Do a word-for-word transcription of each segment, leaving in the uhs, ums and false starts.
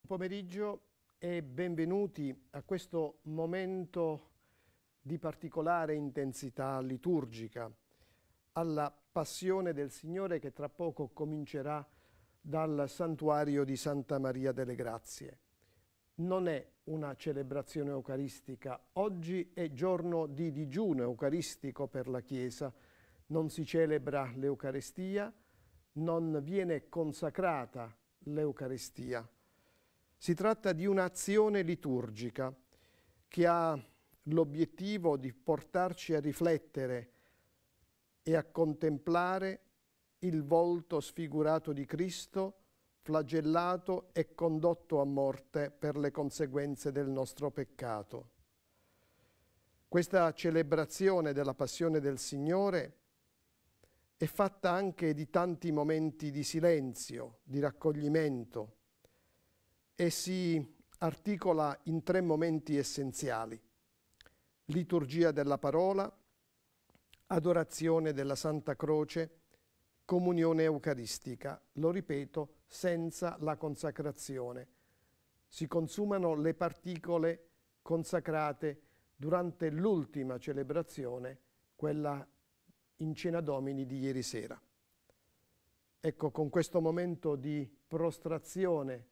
pomeriggio e benvenuti a questo momento di particolare intensità liturgica, alla Passione del Signore che tra poco comincerà dal Santuario di Santa Maria delle Grazie. Non è una celebrazione eucaristica, oggi è giorno di digiuno eucaristico per la Chiesa, non si celebra l'Eucaristia, non viene consacrata l'Eucaristia. Si tratta di un'azione liturgica che ha l'obiettivo di portarci a riflettere e a contemplare il volto sfigurato di Cristo, flagellato e condotto a morte per le conseguenze del nostro peccato. Questa celebrazione della Passione del Signore è fatta anche di tanti momenti di silenzio, di raccoglimento, e si articola in tre momenti essenziali: liturgia della parola, adorazione della Santa Croce, comunione eucaristica. Lo ripeto, senza la consacrazione. Si consumano le particole consacrate durante l'ultima celebrazione, quella in Cena Domini di ieri sera. Ecco, con questo momento di prostrazione,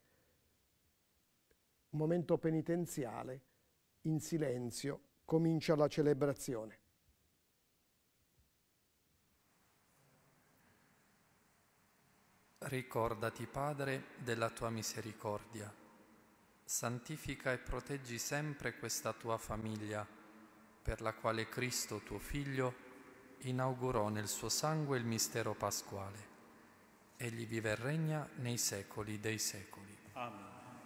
un momento penitenziale, in silenzio, comincia la celebrazione. Ricordati, Padre, della tua misericordia. Santifica e proteggi sempre questa tua famiglia, per la quale Cristo, tuo Figlio, inaugurò nel suo sangue il mistero pasquale. Egli vive e regna nei secoli dei secoli. Amen.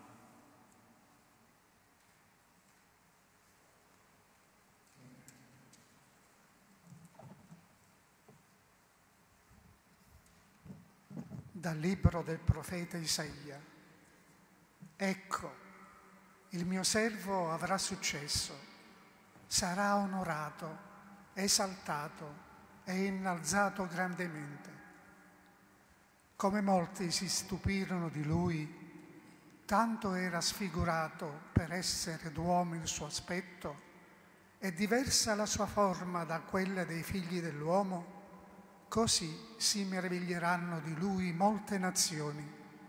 Dal libro del profeta Isaia. Ecco, il mio servo avrà successo, sarà onorato, esaltato e innalzato grandemente. Come molti si stupirono di lui, tanto era sfigurato per essere d'uomo il suo aspetto e diversa la sua forma da quella dei figli dell'uomo, così si meraviglieranno di lui molte nazioni.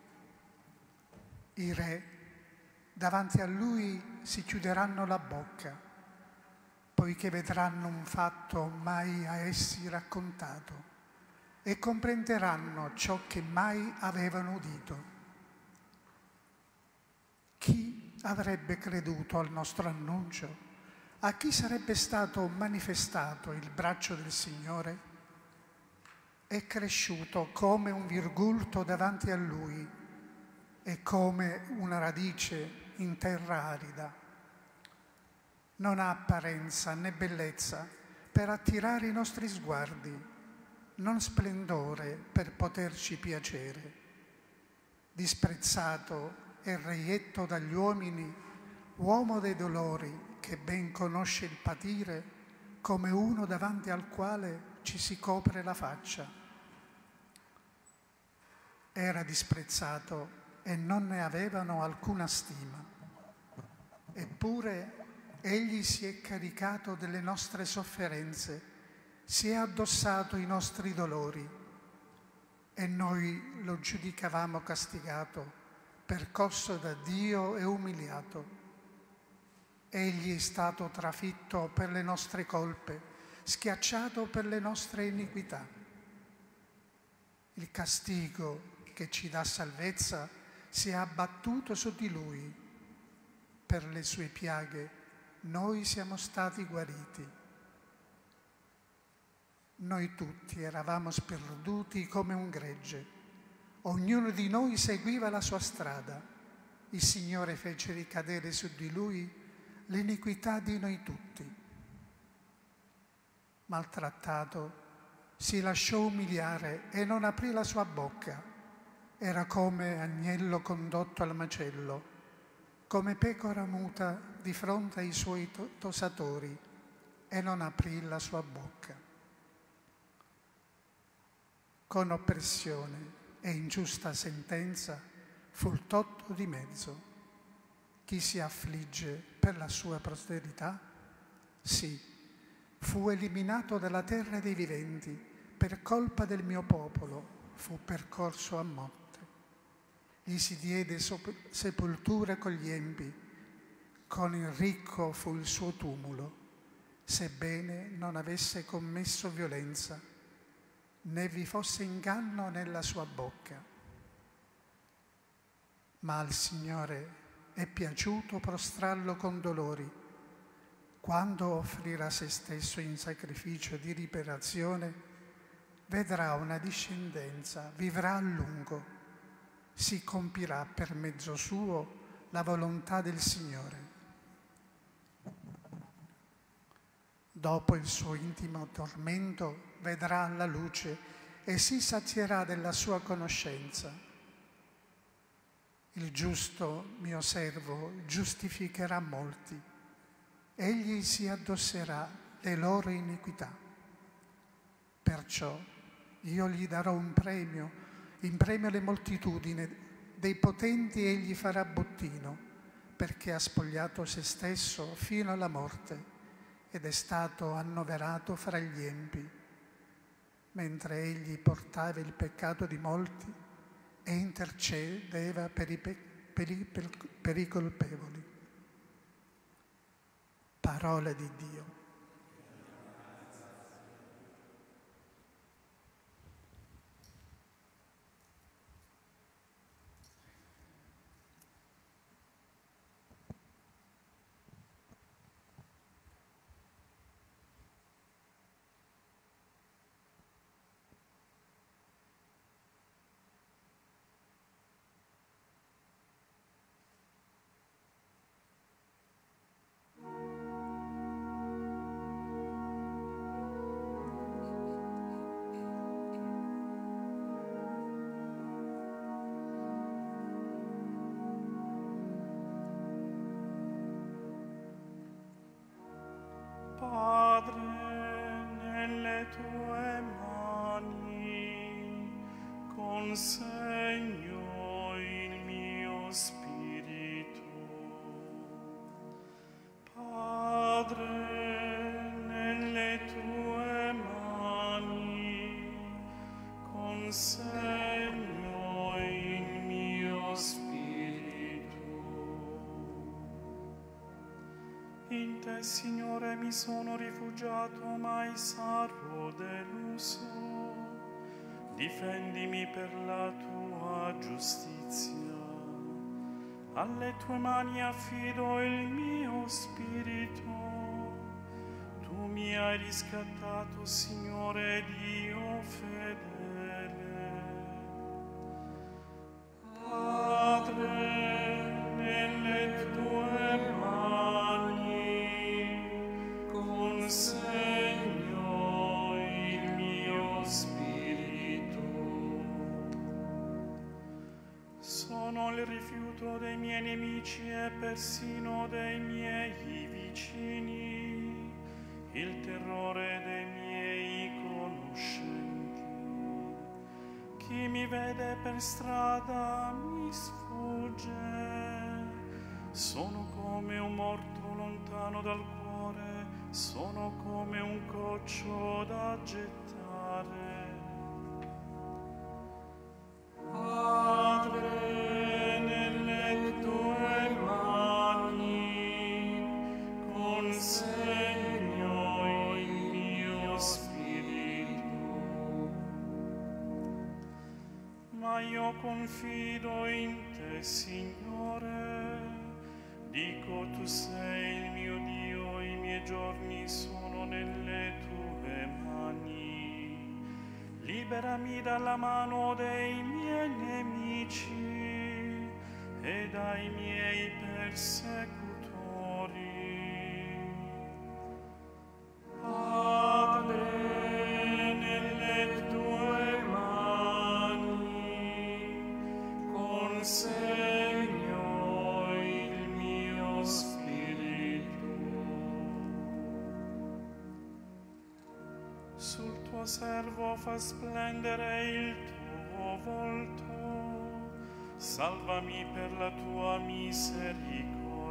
I re davanti a lui si chiuderanno la bocca, poiché vedranno un fatto mai a essi raccontato e comprenderanno ciò che mai avevano udito. Chi avrebbe creduto al nostro annuncio? A chi sarebbe stato manifestato il braccio del Signore? È cresciuto come un virgulto davanti a lui e come una radice in terra arida. Non ha apparenza né bellezza per attirare i nostri sguardi, non splendore per poterci piacere. Disprezzato e reietto dagli uomini, uomo dei dolori che ben conosce il patire, come uno davanti al quale ci si copre la faccia. Era disprezzato e non ne avevano alcuna stima. Eppure egli si è caricato delle nostre sofferenze, si è addossato i nostri dolori e noi lo giudicavamo castigato, percosso da Dio e umiliato. Egli è stato trafitto per le nostre colpe, schiacciato per le nostre iniquità. Il castigo che ci dà salvezza si è abbattuto su di lui. Per le sue piaghe noi siamo stati guariti. Noi tutti eravamo sperduti come un gregge. Ognuno di noi seguiva la sua strada. Il Signore fece ricadere su di lui l'iniquità di noi tutti. Maltrattato, si lasciò umiliare e non aprì la sua bocca. Era come agnello condotto al macello, come pecora muta di fronte ai suoi tosatori, e non aprì la sua bocca. con oppressione e ingiusta sentenza fu tolto di mezzo. chi si affligge per la sua posterità? Sì, fu eliminato dalla terra dei viventi, per colpa del mio popolo fu percorso a morte. Gli si diede sepoltura con gli empi, con il ricco fu il suo tumulo, sebbene non avesse commesso violenza, né vi fosse inganno nella sua bocca. Ma al Signore è piaciuto prostrarlo con dolori. Quando offrirà se stesso in sacrificio di riparazione, vedrà una discendenza, vivrà a lungo, si compirà per mezzo suo la volontà del Signore. Dopo il suo intimo tormento vedrà la luce e si sazierà della sua conoscenza. Il giusto mio servo giustificherà molti, egli si addosserà le loro iniquità. Perciò io gli darò un premio, in premio alle moltitudini, dei potenti egli farà bottino, perché ha spogliato se stesso fino alla morte ed è stato annoverato fra gli empi, mentre egli portava il peccato di molti e intercedeva per i, pe- per i, per, per i colpevoli. Parola di Dio. Padre, nelle tue mani consegno il mio spirito. Padre, nelle tue mani consegno il mio spirito. In te, Signore, mi sono rifugiato, mai sarò deluso. Difendimi per la tua giustizia. Alle tue mani affido il mio spirito. Tu mi hai riscattato, Signore Dio fedele. Padre, nelle tue mani consegno il mio spirito. Sono il rifiuto dei miei nemici e persino dei miei vicini, il terrore dei miei conoscenti. Chi mi vede per strada mi sfugge, sono come un morto lontano dal cuore, sono come un coccio da gettare. Padre, nelle tue mani consegno il mio spirito. Ma io confido in te, Signore, dico tu sei il mio Dio, i miei giorni sono nelle tue mani. Liberami dalla mano dei miei nemici e dai miei persecutori. Padre, nelle tue mani consegno il mio spirito. Sul tuo servo fa splendere il tuo volto, salvami per la tua misericordia.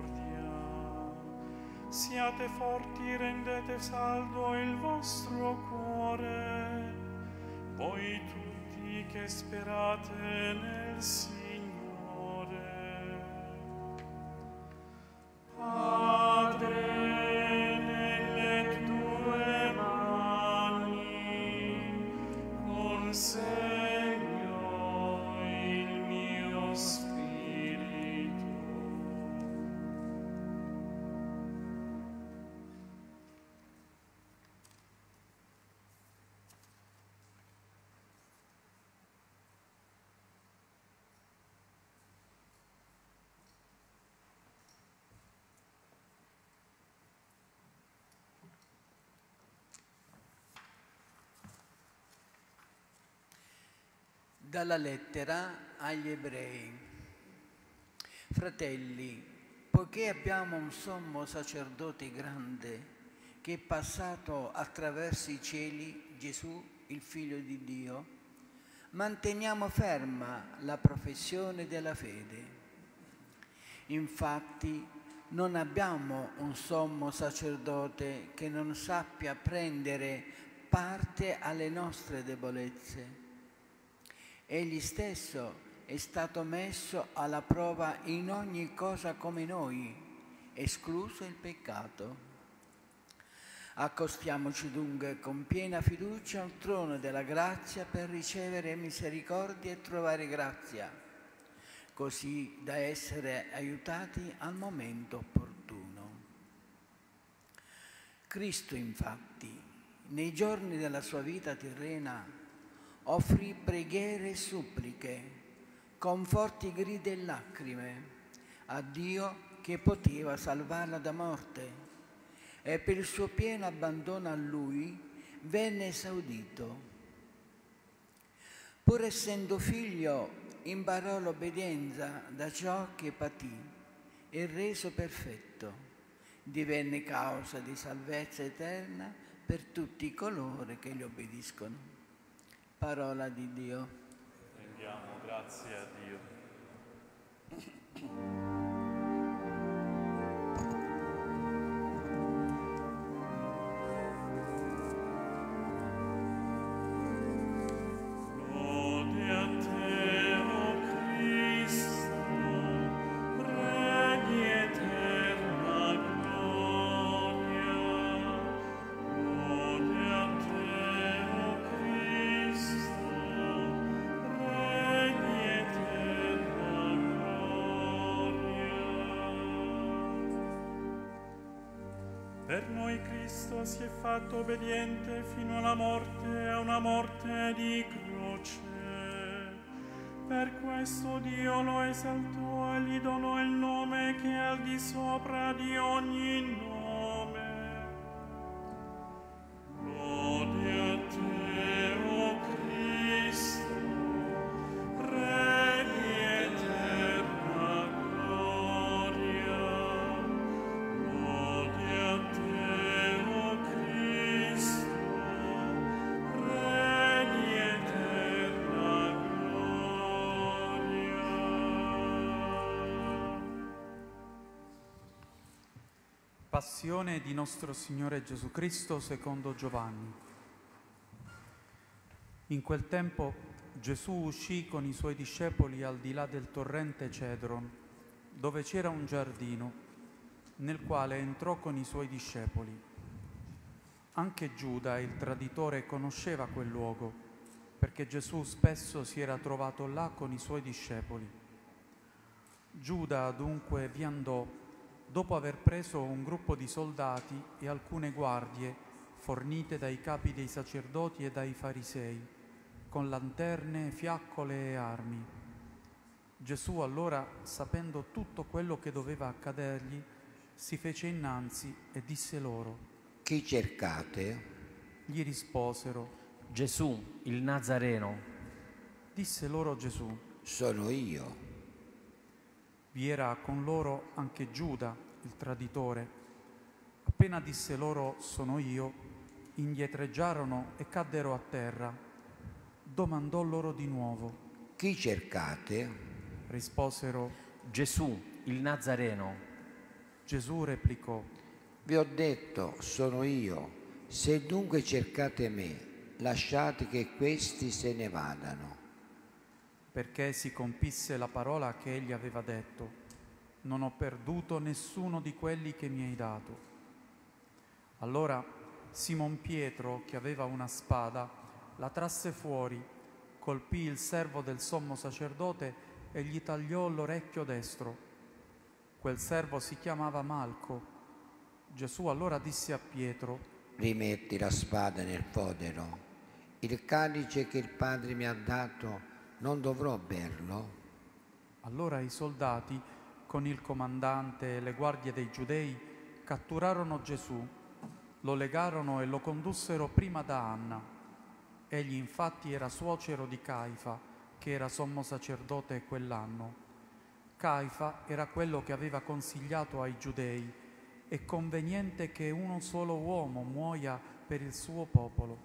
Siate forti, rendete saldo il vostro cuore, voi tutti che sperate nel Signore. Padre, nelle tue mani consegno il mio spirito. Dalla lettera agli Ebrei. Fratelli, poiché abbiamo un sommo sacerdote grande che è passato attraverso i cieli, Gesù, il Figlio di Dio, manteniamo ferma la professione della fede. Infatti, non abbiamo un sommo sacerdote che non sappia prendere parte alle nostre debolezze. Egli stesso è stato messo alla prova in ogni cosa come noi, escluso il peccato. Accostiamoci dunque con piena fiducia al trono della grazia per ricevere misericordia e trovare grazia, così da essere aiutati al momento opportuno. Cristo, infatti, nei giorni della sua vita terrena, offrì preghiere e suppliche, con forti grida e lacrime, a Dio che poteva salvarla da morte, e per il suo pieno abbandono a Lui venne esaudito. Pur essendo figlio, imparò l'obbedienza da ciò che patì e reso perfetto, divenne causa di salvezza eterna per tutti coloro che gli obbediscono. Parola di Dio. Rendiamo grazie a Dio. Lode a te, o Cristo, regni eterna gloria. Lode a te, o Cristo, regni eterna gloria. Per noi Cristo si è fatto obbediente fino alla morte, a una morte di croce. Per questo Dio lo esaltò e gli donò il nome che è al di sopra di ogni nome. Lode a te, o Cristo, regni eterna gloria. Lode a te, o Cristo, regni eterna gloria. Passione di nostro Signore Gesù Cristo secondo Giovanni. In quel tempo Gesù uscì con i suoi discepoli al di là del torrente Cedron, dove c'era un giardino, nel quale entrò con i suoi discepoli. Anche Giuda, il traditore, conosceva quel luogo, perché Gesù spesso si era trovato là con i suoi discepoli. Giuda dunque vi andò, dopo aver preso un gruppo di soldati e alcune guardie fornite dai capi dei sacerdoti e dai farisei, con lanterne, fiaccole e armi. Gesù allora, sapendo tutto quello che doveva accadergli, si fece innanzi e disse loro: Chi cercate? Gli risposero: Gesù, il Nazareno. Disse loro Gesù: Sono io. Vi era con loro anche Giuda, il traditore. Appena disse loro sono io, indietreggiarono e caddero a terra. Domandò loro di nuovo: Chi cercate? Risposero: Gesù, il Nazareno. Gesù replicò: Vi ho detto, sono io. Se dunque cercate me, lasciate che questi se ne vadano. Perché si compisse la parola che egli aveva detto: non ho perduto nessuno di quelli che mi hai dato. Allora Simon Pietro, che aveva una spada, la trasse fuori, colpì il servo del sommo sacerdote e gli tagliò l'orecchio destro. Quel servo si chiamava Malco. Gesù allora disse a Pietro: rimetti la spada nel fodero. Il calice che il Padre mi ha dato, non dovrò berlo? Allora i soldati, con il comandante e le guardie dei Giudei, catturarono Gesù, lo legarono e lo condussero prima da Anna. Egli infatti era suocero di Caifa, che era sommo sacerdote quell'anno. Caifa era quello che aveva consigliato ai Giudei: è conveniente che uno solo uomo muoia per il suo popolo.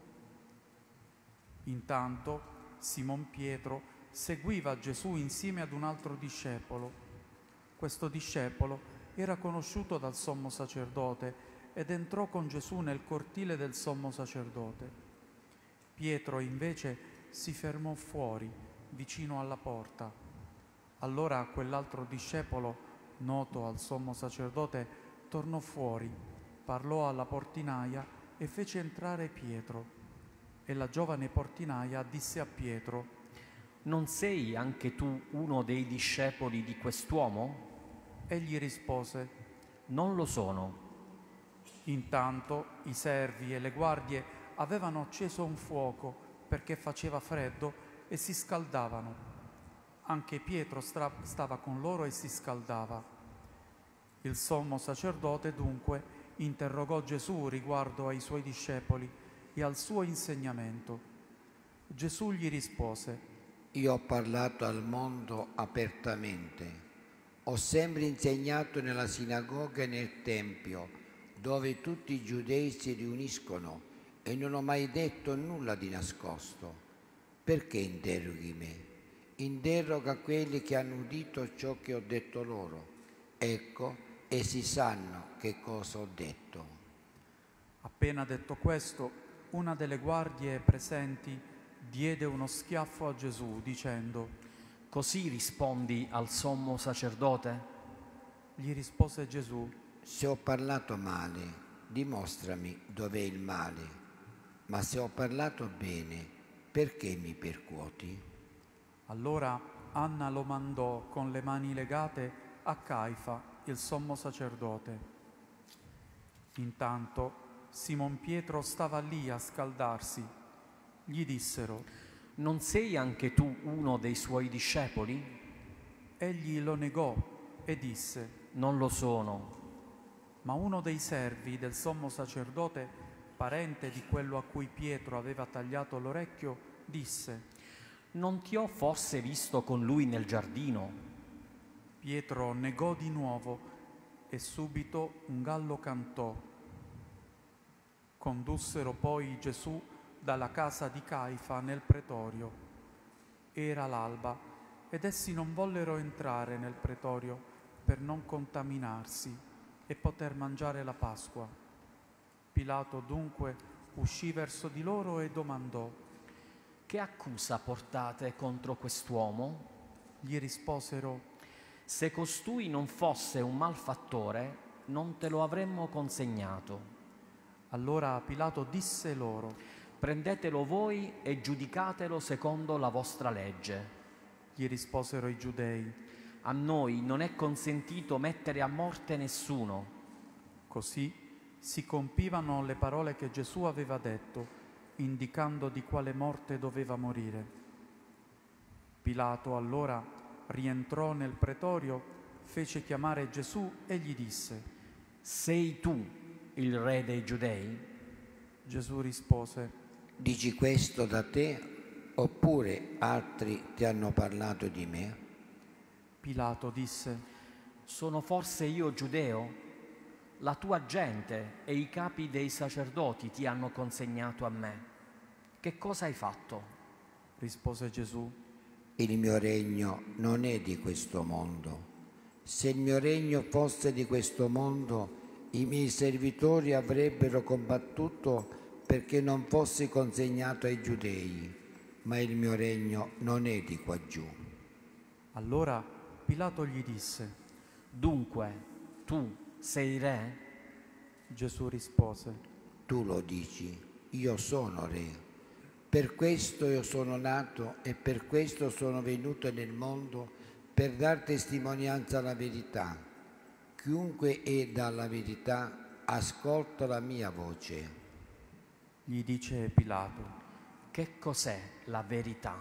Intanto Simon Pietro seguiva Gesù insieme ad un altro discepolo. Questo discepolo era conosciuto dal sommo sacerdote ed entrò con Gesù nel cortile del sommo sacerdote. Pietro invece si fermò fuori, vicino alla porta. Allora quell'altro discepolo, noto al sommo sacerdote, tornò fuori, parlò alla portinaia e fece entrare Pietro. E la giovane portinaia disse a Pietro: non sei anche tu uno dei discepoli di quest'uomo? Egli rispose: non lo sono. Intanto i servi e le guardie avevano acceso un fuoco perché faceva freddo e si scaldavano. Anche Pietro stra- stava con loro e si scaldava. Il sommo sacerdote dunque interrogò Gesù riguardo ai suoi discepoli e al suo insegnamento. Gesù gli rispose: io ho parlato al mondo apertamente. Ho sempre insegnato nella sinagoga e nel tempio, dove tutti i giudei si riuniscono, e non ho mai detto nulla di nascosto. Perché interroghi me? Interroga quelli che hanno udito ciò che ho detto loro. Ecco, essi sanno che cosa ho detto. Appena detto questo, una delle guardie presenti diede uno schiaffo a Gesù, dicendo: così rispondi al sommo sacerdote? Gli rispose Gesù: se ho parlato male, dimostrami dov'è il male, ma se ho parlato bene, perché mi percuoti? Allora Anna lo mandò con le mani legate a Caifa, il sommo sacerdote. Intanto Simon Pietro stava lì a scaldarsi. Gli dissero: non sei anche tu uno dei suoi discepoli? Egli lo negò e disse: non lo sono. Ma uno dei servi del sommo sacerdote, parente di quello a cui Pietro aveva tagliato l'orecchio, disse: non ti ho forse visto con lui nel giardino? Pietro negò di nuovo e subito un gallo cantò. Condussero poi Gesù dalla casa di Caifa nel pretorio. Era l'alba ed essi non vollero entrare nel pretorio per non contaminarsi e poter mangiare la Pasqua. Pilato dunque uscì verso di loro e domandò: che accusa portate contro quest'uomo? Gli risposero: se costui non fosse un malfattore, non te lo avremmo consegnato. Allora Pilato disse loro: prendetelo voi e giudicatelo secondo la vostra legge. Gli risposero i giudei: a noi non è consentito mettere a morte nessuno. Così si compivano le parole che Gesù aveva detto, indicando di quale morte doveva morire. Pilato allora rientrò nel pretorio, fece chiamare Gesù e gli disse: sei tu il re dei Giudei? Gesù rispose: dici questo da te, oppure altri ti hanno parlato di me? Pilato disse: sono forse io giudeo? La tua gente e i capi dei sacerdoti ti hanno consegnato a me. Che cosa hai fatto? Rispose Gesù: il mio regno non è di questo mondo. Se il mio regno fosse di questo mondo, I miei servitori avrebbero combattuto perché non fossi consegnato ai giudei, ma il mio regno non è di quaggiù. Allora Pilato gli disse: Dunque, tu sei re? Gesù rispose: Tu lo dici, io sono re. Per questo io sono nato e per questo sono venuto nel mondo, per dar testimonianza alla verità. Chiunque è dalla verità ascolta la mia voce. Gli dice Pilato: Che cos'è la verità?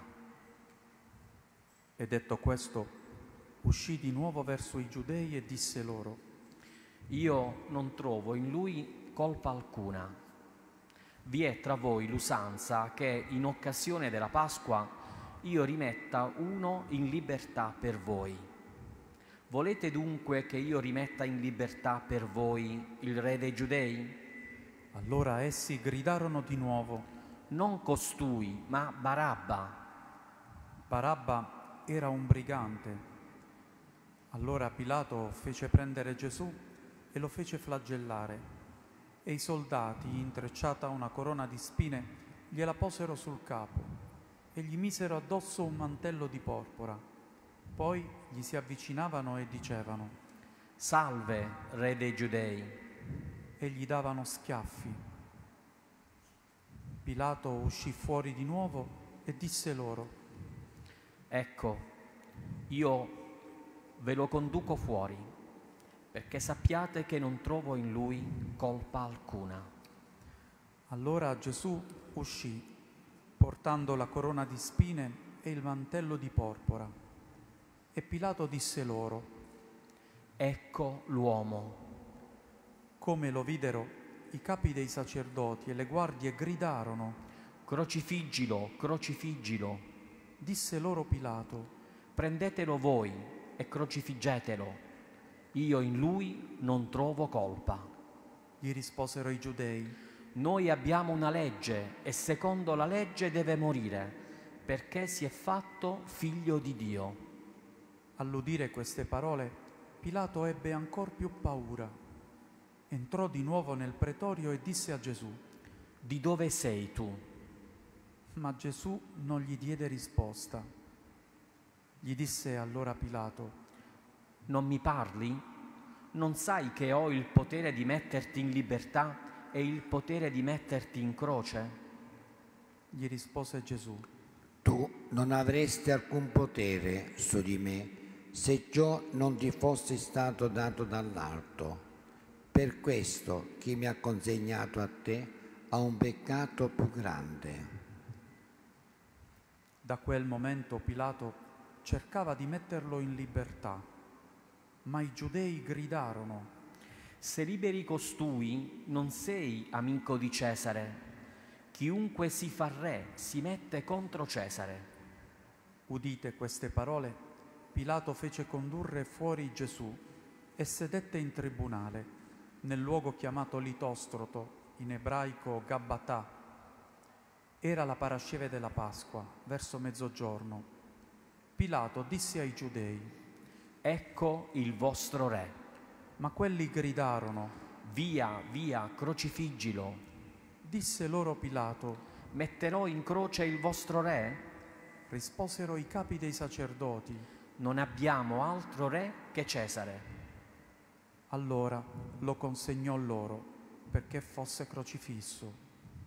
E detto questo, uscì di nuovo verso i giudei e disse loro: Io non trovo in lui colpa alcuna. Vi è tra voi l'usanza che in occasione della Pasqua io rimetta uno in libertà per voi. Volete dunque che io rimetta in libertà per voi il re dei Giudei? Allora essi gridarono di nuovo: Non costui, ma Barabba. Barabba era un brigante. Allora Pilato fece prendere Gesù e lo fece flagellare. E i soldati, intrecciata una corona di spine, gliela posero sul capo e gli misero addosso un mantello di porpora. Poi gli si avvicinavano e dicevano: Salve, re dei Giudei. E gli davano schiaffi. Pilato uscì fuori di nuovo e disse loro: Ecco, io ve lo conduco fuori, perché sappiate che non trovo in lui colpa alcuna. Allora Gesù uscì, portando la corona di spine e il mantello di porpora. E Pilato disse loro: Ecco l'uomo. Come lo videro, i capi dei sacerdoti e le guardie gridarono: Crocifiggilo, crocifiggilo. Disse loro Pilato: Prendetelo voi e crocifiggetelo. Io in lui non trovo colpa. Gli risposero i giudei: Noi abbiamo una legge e secondo la legge deve morire, perché si è fatto figlio di Dio. All'udire queste parole, Pilato ebbe ancor più paura. Entrò di nuovo nel pretorio e disse a Gesù: Di dove sei tu? Ma Gesù non gli diede risposta. Gli disse allora Pilato: Non mi parli? Non sai che ho il potere di metterti in libertà e il potere di metterti in croce? Gli rispose Gesù: Tu non avresti alcun potere su di me se ciò non ti fosse stato dato dall'alto. Per questo chi mi ha consegnato a te ha un peccato più grande. Da quel momento Pilato cercava di metterlo in libertà, ma i giudei gridarono: Se liberi costui, non sei amico di Cesare. Chiunque si fa re si mette contro Cesare. Udite queste parole, Pilato fece condurre fuori Gesù e sedette in tribunale, nel luogo chiamato Litostroto, in ebraico Gabbatà. Era la parasceve della Pasqua, verso mezzogiorno. Pilato disse ai giudei: Ecco il vostro re. Ma quelli gridarono: Via, via, crocifiggilo. Disse loro Pilato: Metterò in croce il vostro re? Risposero i capi dei sacerdoti: Non abbiamo altro re che Cesare. Allora lo consegnò loro perché fosse crocifisso.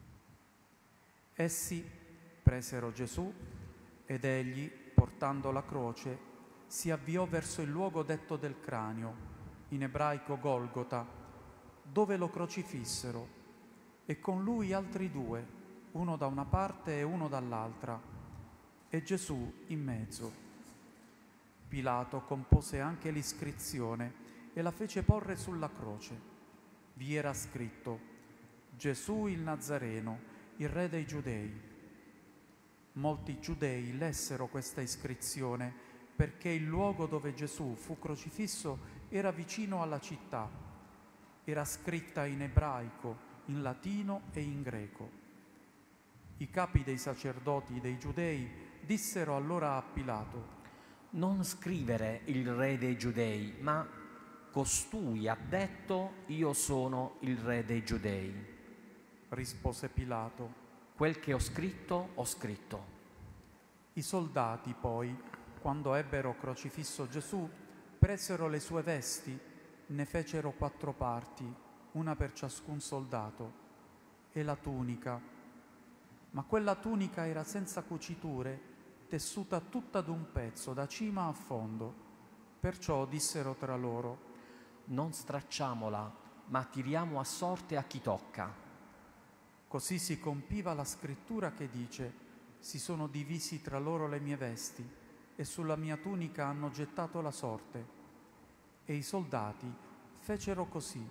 Essi presero Gesù ed egli, portando la croce, si avviò verso il luogo detto del cranio, in ebraico Golgota, dove lo crocifissero, e con lui altri due, uno da una parte e uno dall'altra, e Gesù in mezzo. Pilato compose anche l'iscrizione e la fece porre sulla croce. Vi era scritto: Gesù il Nazareno, il re dei Giudei. Molti giudei lessero questa iscrizione perché il luogo dove Gesù fu crocifisso era vicino alla città. Era scritta in ebraico, in latino e in greco. I capi dei sacerdoti dei giudei dissero allora a Pilato: Non scrivere il re dei Giudei, ma costui ha detto: io sono il re dei Giudei. Rispose Pilato: quel che ho scritto, ho scritto. I soldati poi, quando ebbero crocifisso Gesù, presero le sue vesti, ne fecero quattro parti, una per ciascun soldato, e la tunica. Ma quella tunica era senza cuciture, tessuta tutta d'un pezzo, da cima a fondo. Perciò dissero tra loro: non stracciamola, ma tiriamo a sorte a chi tocca. Così si compiva la scrittura che dice: si sono divisi tra loro le mie vesti, e sulla mia tunica hanno gettato la sorte. E i soldati fecero così.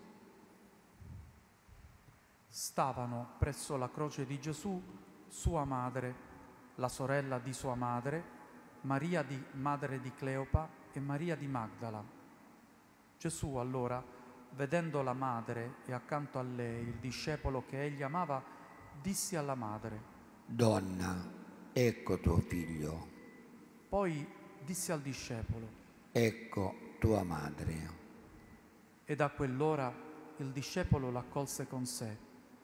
Stavano presso la croce di Gesù sua madre, la sorella di sua madre, Maria di, madre di Cleopa, e Maria di Magdala. Gesù allora, vedendo la madre e accanto a lei il discepolo che egli amava, disse alla madre: Donna, ecco tuo figlio. Poi disse al discepolo: ecco tua madre. E da quell'ora il discepolo l'accolse con sé.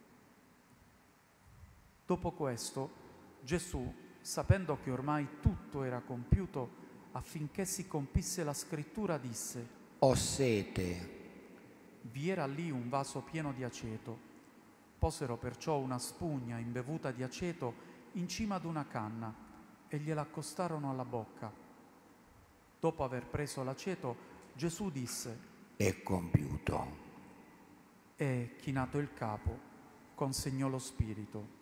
Dopo questo, Gesù, sapendo che ormai tutto era compiuto, affinché si compisse la scrittura, disse: ho sete. Vi era lì un vaso pieno di aceto. Posero perciò una spugna imbevuta di aceto in cima ad una canna e gliela accostarono alla bocca. Dopo aver preso l'aceto, Gesù disse: è compiuto. E, chinato il capo, consegnò lo spirito.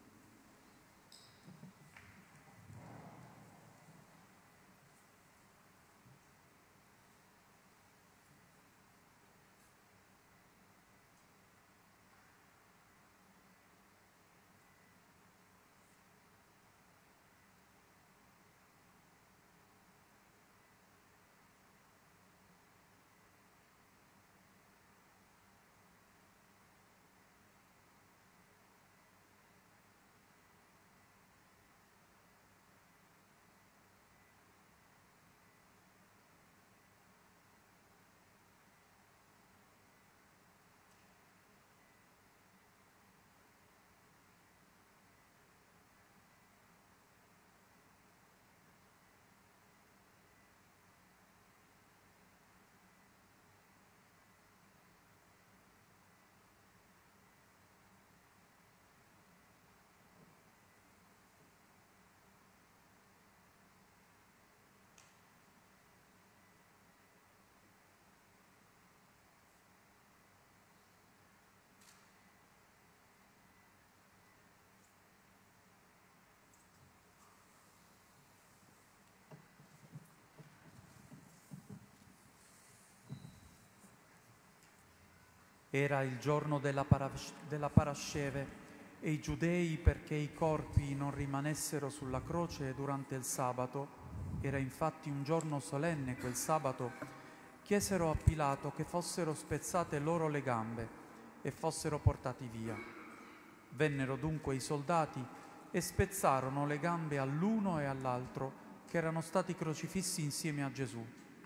Era il giorno della, parash- della Parasceve e i giudei, perché i corpi non rimanessero sulla croce durante il sabato, era infatti un giorno solenne quel sabato, chiesero a Pilato che fossero spezzate loro le gambe e fossero portati via. Vennero dunque i soldati e spezzarono le gambe all'uno e all'altro che erano stati crocifissi insieme a Gesù.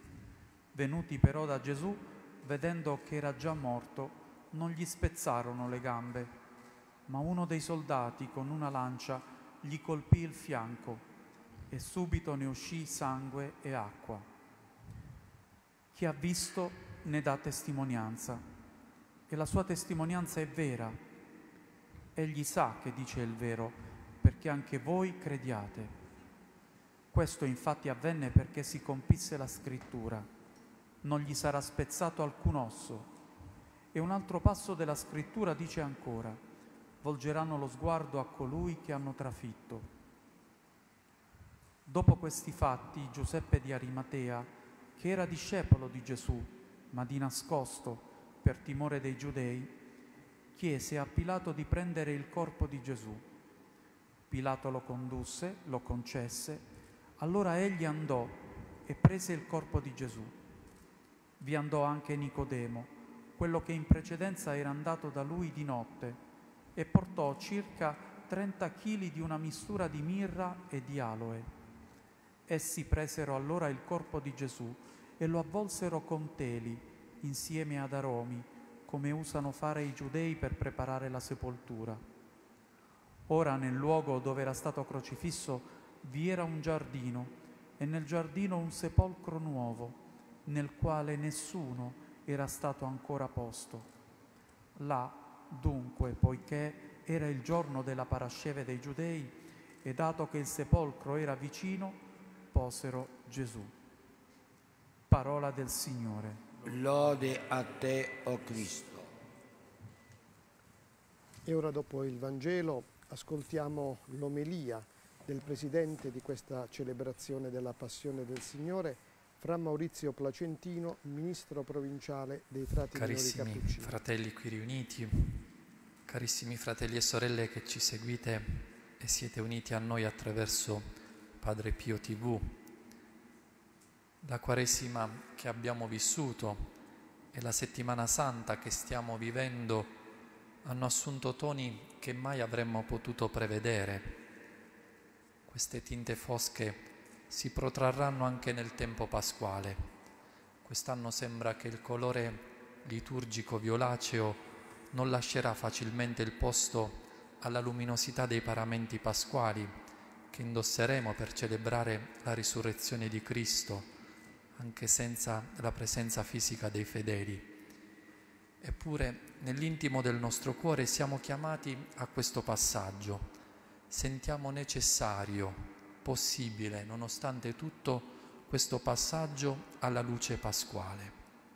Venuti però da Gesù, vedendo che era già morto, non gli spezzarono le gambe, ma uno dei soldati con una lancia gli colpì il fianco e subito ne uscì sangue e acqua. Chi ha visto ne dà testimonianza e la sua testimonianza è vera. Egli sa che dice il vero, perché anche voi crediate. Questo infatti avvenne perché si compisse la scrittura: non gli sarà spezzato alcun osso. E un altro passo della scrittura dice ancora: volgeranno lo sguardo a colui che hanno trafitto. Dopo questi fatti, Giuseppe di Arimatea, che era discepolo di Gesù, ma di nascosto per timore dei giudei, chiese a Pilato di prendere il corpo di Gesù. Pilato lo condusse, lo concesse, allora egli andò e prese il corpo di Gesù. Vi andò anche Nicodemo, quello che in precedenza era andato da lui di notte, e portò circa trenta chili di una mistura di mirra e di aloe. Essi presero allora il corpo di Gesù e lo avvolsero con teli insieme ad aromi, come usano fare i giudei per preparare la sepoltura. Ora nel luogo dove era stato crocifisso vi era un giardino, e nel giardino un sepolcro nuovo, nel quale nessuno era stato ancora posto. Là, dunque, poiché era il giorno della parasceve dei Giudei, e dato che il sepolcro era vicino, posero Gesù. Parola del Signore. Lode a te, o Cristo. E ora, dopo il Vangelo, ascoltiamo l'omelia del presidente di questa celebrazione della Passione del Signore, Fra Maurizio Placentino, ministro provinciale dei Frati Minori Carissimi Cappuccini. fratelli qui riuniti, carissimi fratelli e sorelle che ci seguite e siete uniti a noi attraverso Padre Pio tivù, la Quaresima che abbiamo vissuto e la Settimana Santa che stiamo vivendo hanno assunto toni che mai avremmo potuto prevedere. Queste tinte fosche si protrarranno anche nel tempo pasquale. Quest'anno sembra che il colore liturgico violaceo non lascerà facilmente il posto alla luminosità dei paramenti pasquali che indosseremo per celebrare la risurrezione di Cristo, anche senza la presenza fisica dei fedeli. Eppure, nell'intimo del nostro cuore siamo chiamati a questo passaggio. Sentiamo necessario, possibile, nonostante tutto, questo passaggio alla luce pasquale.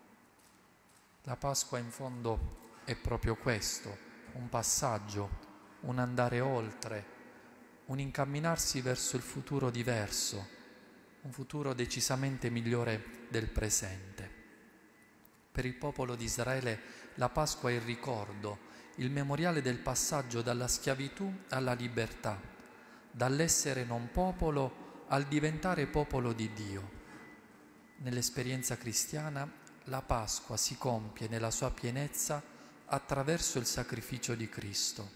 La Pasqua in fondo è proprio questo, un passaggio, un andare oltre, un incamminarsi verso il futuro diverso, un futuro decisamente migliore del presente. Per il popolo di Israele la Pasqua è il ricordo, il memoriale del passaggio dalla schiavitù alla libertà, dall'essere non popolo al diventare popolo di Dio. Nell'esperienza cristiana la Pasqua si compie nella sua pienezza attraverso il sacrificio di Cristo.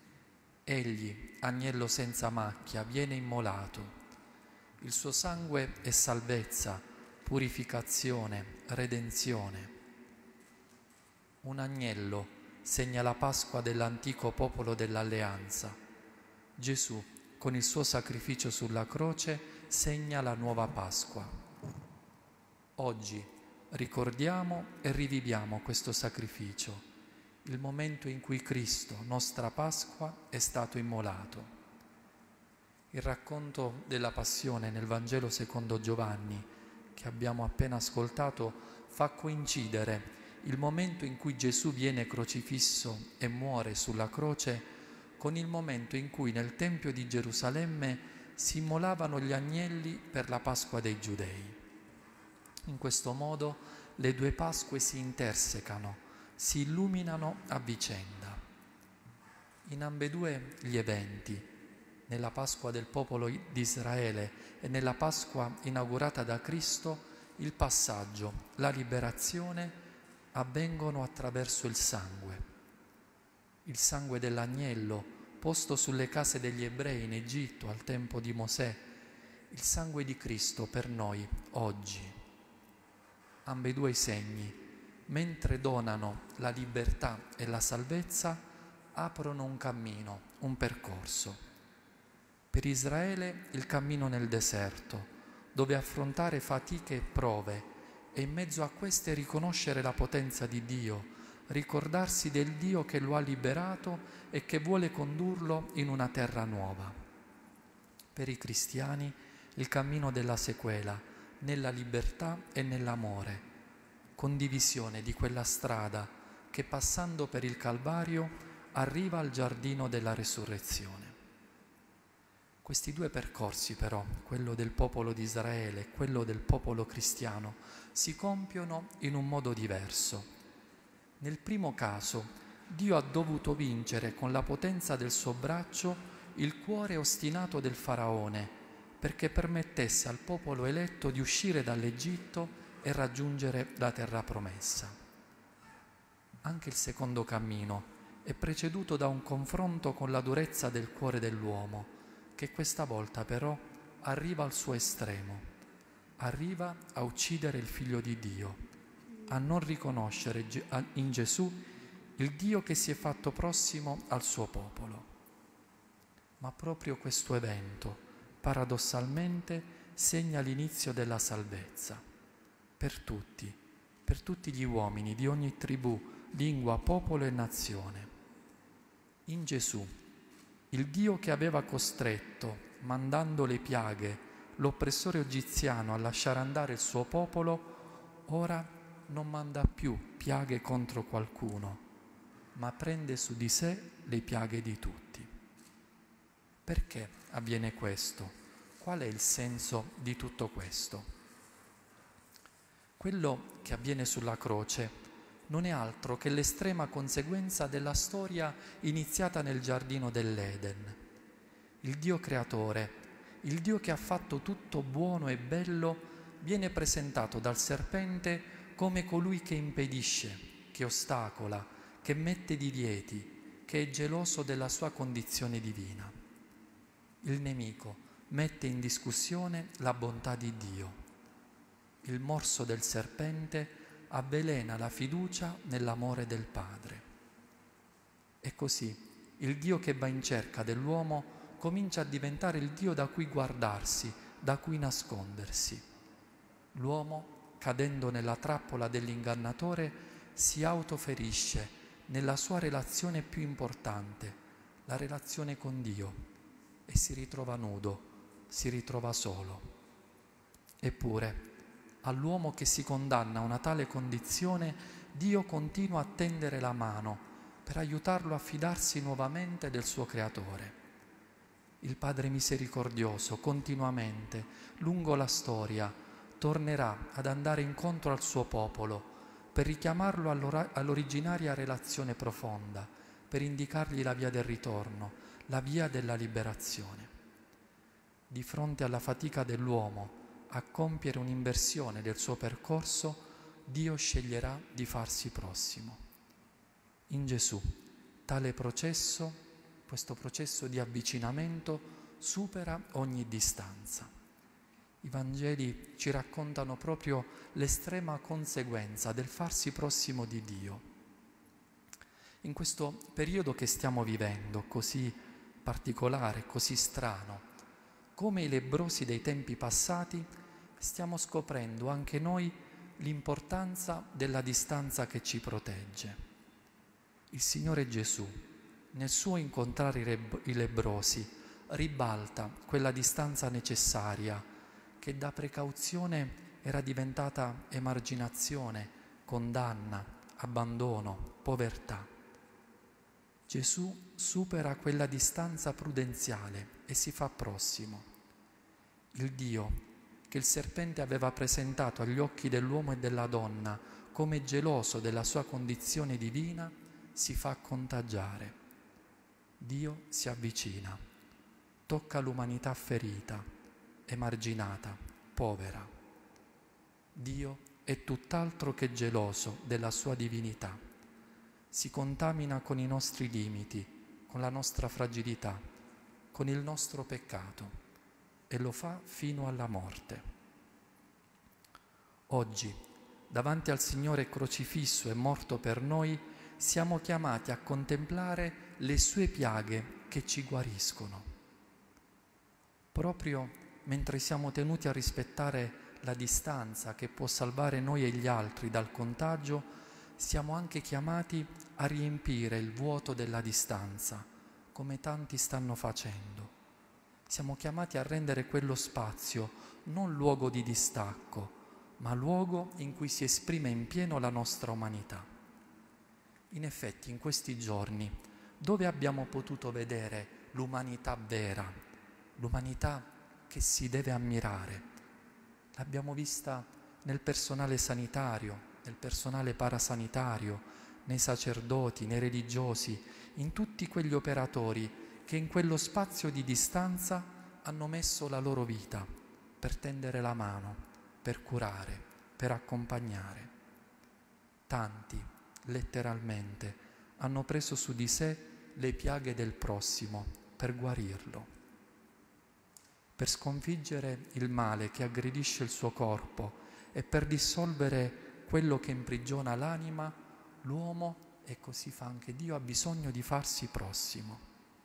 Egli, agnello senza macchia, viene immolato. Il suo sangue è salvezza, purificazione, redenzione. Un agnello segna la Pasqua dell'antico popolo dell'Alleanza. Gesù, con il suo sacrificio sulla croce, segna la nuova Pasqua. Oggi ricordiamo e riviviamo questo sacrificio, il momento in cui Cristo, nostra Pasqua, è stato immolato. Il racconto della Passione nel Vangelo secondo Giovanni, che abbiamo appena ascoltato, fa coincidere il momento in cui Gesù viene crocifisso e muore sulla croce con il momento in cui nel Tempio di Gerusalemme si immolavano gli agnelli per la Pasqua dei Giudei. In questo modo le due Pasque si intersecano, si illuminano a vicenda. In ambedue gli eventi, nella Pasqua del popolo di Israele e nella Pasqua inaugurata da Cristo, il passaggio, la liberazione avvengono attraverso il sangue. Il sangue dell'agnello posto sulle case degli ebrei in Egitto al tempo di Mosè, il sangue di Cristo per noi oggi. Ambedue i segni, mentre donano la libertà e la salvezza, aprono un cammino, un percorso. Per Israele il cammino nel deserto, dove affrontare fatiche e prove, e in mezzo a queste riconoscere la potenza di Dio, ricordarsi del Dio che lo ha liberato e che vuole condurlo in una terra nuova. Per i cristiani il cammino della sequela, nella libertà e nell'amore, condivisione di quella strada che passando per il Calvario arriva al giardino della resurrezione. Questi due percorsi però, quello del popolo di Israele e quello del popolo cristiano, si compiono in un modo diverso. Nel primo caso, Dio ha dovuto vincere con la potenza del suo braccio il cuore ostinato del faraone, perché permettesse al popolo eletto di uscire dall'Egitto e raggiungere la terra promessa. Anche il secondo cammino è preceduto da un confronto con la durezza del cuore dell'uomo, che questa volta però arriva al suo estremo, arriva a uccidere il Figlio di Dio, a non riconoscere in Gesù il Dio che si è fatto prossimo al suo popolo. Ma proprio questo evento, paradossalmente, segna l'inizio della salvezza per tutti, per tutti gli uomini di ogni tribù, lingua, popolo e nazione. In Gesù, il Dio che aveva costretto, mandando le piaghe, l'oppressore egiziano a lasciare andare il suo popolo, ora non manda più piaghe contro qualcuno, ma prende su di sé le piaghe di tutti. Perché avviene questo? Qual è il senso di tutto questo? Quello che avviene sulla croce non è altro che l'estrema conseguenza della storia iniziata nel giardino dell'Eden. Il Dio creatore, il Dio che ha fatto tutto buono e bello, viene presentato dal serpente come colui che impedisce, che ostacola, che mette divieti, che è geloso della sua condizione divina. Il nemico mette in discussione la bontà di Dio. Il morso del serpente avvelena la fiducia nell'amore del Padre. E così il Dio che va in cerca dell'uomo comincia a diventare il Dio da cui guardarsi, da cui nascondersi. L'uomo, cadendo nella trappola dell'ingannatore, si autoferisce nella sua relazione più importante, la relazione con Dio, e si ritrova nudo, si ritrova solo. Eppure, all'uomo che si condanna a una tale condizione, Dio continua a tendere la mano per aiutarlo a fidarsi nuovamente del suo Creatore. Il Padre misericordioso continuamente, lungo la storia, tornerà ad andare incontro al suo popolo per richiamarlo all'originaria relazione profonda, per indicargli la via del ritorno, la via della liberazione. Di fronte alla fatica dell'uomo a compiere un'inversione del suo percorso, Dio sceglierà di farsi prossimo. In Gesù, tale processo, questo processo di avvicinamento, supera ogni distanza. I Vangeli ci raccontano proprio l'estrema conseguenza del farsi prossimo di Dio. In questo periodo che stiamo vivendo, così particolare, così strano, come i lebbrosi dei tempi passati, stiamo scoprendo anche noi l'importanza della distanza che ci protegge. Il Signore Gesù, nel suo incontrare i lebbrosi, ribalta quella distanza necessaria che da precauzione era diventata emarginazione, condanna, abbandono, povertà. Gesù supera quella distanza prudenziale e si fa prossimo. Il Dio che il serpente aveva presentato agli occhi dell'uomo e della donna come geloso della sua condizione divina, si fa contagiare. Dio si avvicina, tocca l'umanità ferita, emarginata, povera. Dio è tutt'altro che geloso della sua divinità. Si contamina con i nostri limiti, con la nostra fragilità, con il nostro peccato, e lo fa fino alla morte. Oggi, davanti al Signore crocifisso e morto per noi, siamo chiamati a contemplare le sue piaghe che ci guariscono. Proprio mentre siamo tenuti a rispettare la distanza che può salvare noi e gli altri dal contagio, siamo anche chiamati a riempire il vuoto della distanza, come tanti stanno facendo. Siamo chiamati a rendere quello spazio non luogo di distacco, ma luogo in cui si esprime in pieno la nostra umanità. In effetti, in questi giorni, dove abbiamo potuto vedere l'umanità vera, l'umanità che si deve ammirare? L'abbiamo vista nel personale sanitario, nel personale parasanitario, nei sacerdoti, nei religiosi, in tutti quegli operatori che in quello spazio di distanza hanno messo la loro vita per tendere la mano, per curare, per accompagnare. Tanti, letteralmente, hanno preso su di sé le piaghe del prossimo per guarirlo, per sconfiggere il male che aggredisce il suo corpo e per dissolvere quello che imprigiona l'anima, l'uomo, e così fa anche Dio, ha bisogno di farsi prossimo.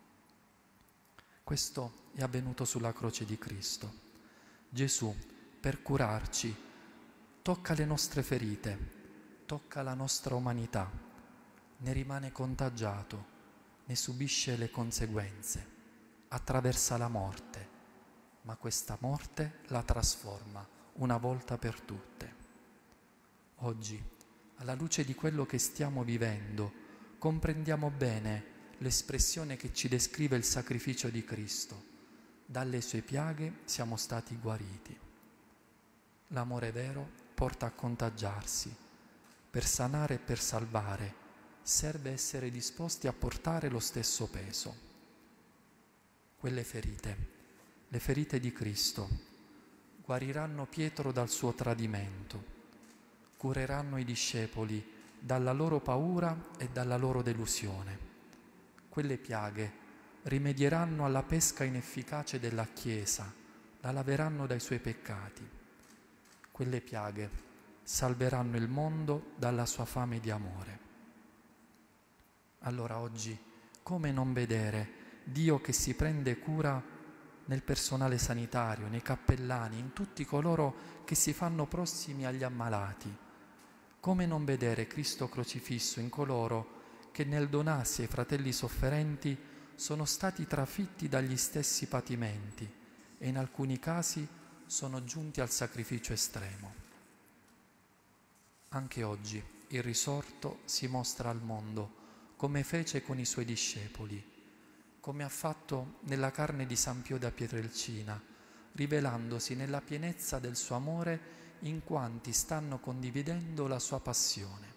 Questo è avvenuto sulla croce di Cristo. Gesù, per curarci, tocca le nostre ferite, tocca la nostra umanità, ne rimane contagiato, ne subisce le conseguenze, attraversa la morte, ma questa morte la trasforma una volta per tutte. Oggi, alla luce di quello che stiamo vivendo, comprendiamo bene l'espressione che ci descrive il sacrificio di Cristo. Dalle sue piaghe siamo stati guariti. L'amore vero porta a contagiarsi. Per sanare e per salvare serve essere disposti a portare lo stesso peso. Quelle ferite, le ferite di Cristo, guariranno Pietro dal suo tradimento, cureranno i discepoli dalla loro paura e dalla loro delusione. Quelle piaghe rimedieranno alla pesca inefficace della Chiesa, la laveranno dai suoi peccati. Quelle piaghe salveranno il mondo dalla sua fame di amore. Allora oggi, come non vedere Dio che si prende cura nel personale sanitario, nei cappellani, in tutti coloro che si fanno prossimi agli ammalati? Come non vedere Cristo crocifisso in coloro che nel donarsi ai fratelli sofferenti sono stati trafitti dagli stessi patimenti e in alcuni casi sono giunti al sacrificio estremo? Anche oggi il risorto si mostra al mondo come fece con i suoi discepoli, come ha fatto nella carne di San Pio da Pietrelcina, rivelandosi nella pienezza del suo amore in quanti stanno condividendo la sua passione.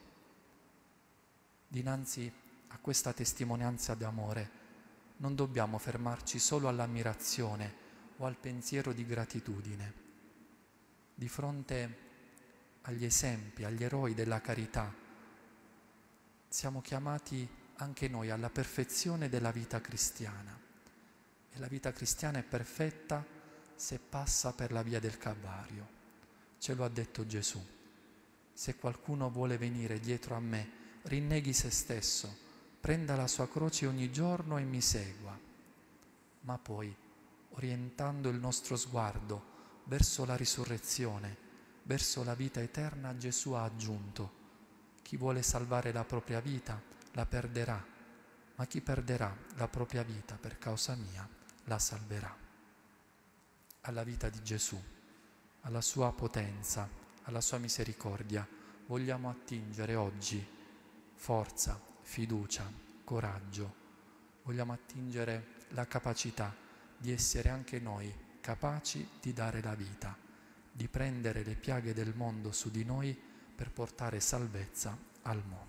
Dinanzi a questa testimonianza d'amore non dobbiamo fermarci solo all'ammirazione o al pensiero di gratitudine. Di fronte agli esempi, agli eroi della carità, siamo chiamati anche noi alla perfezione della vita cristiana. E la vita cristiana è perfetta se passa per la via del Calvario. Ce lo ha detto Gesù. Se qualcuno vuole venire dietro a me, rinneghi se stesso, prenda la sua croce ogni giorno e mi segua. Ma poi, orientando il nostro sguardo verso la risurrezione, verso la vita eterna, Gesù ha aggiunto: chi vuole salvare la propria vita la perderà, ma chi perderà la propria vita per causa mia la salverà. Alla vita di Gesù, alla sua potenza, alla sua misericordia vogliamo attingere oggi forza, fiducia, coraggio. Vogliamo attingere la capacità di essere anche noi capaci di dare la vita, di prendere le piaghe del mondo su di noi per portare salvezza al mondo.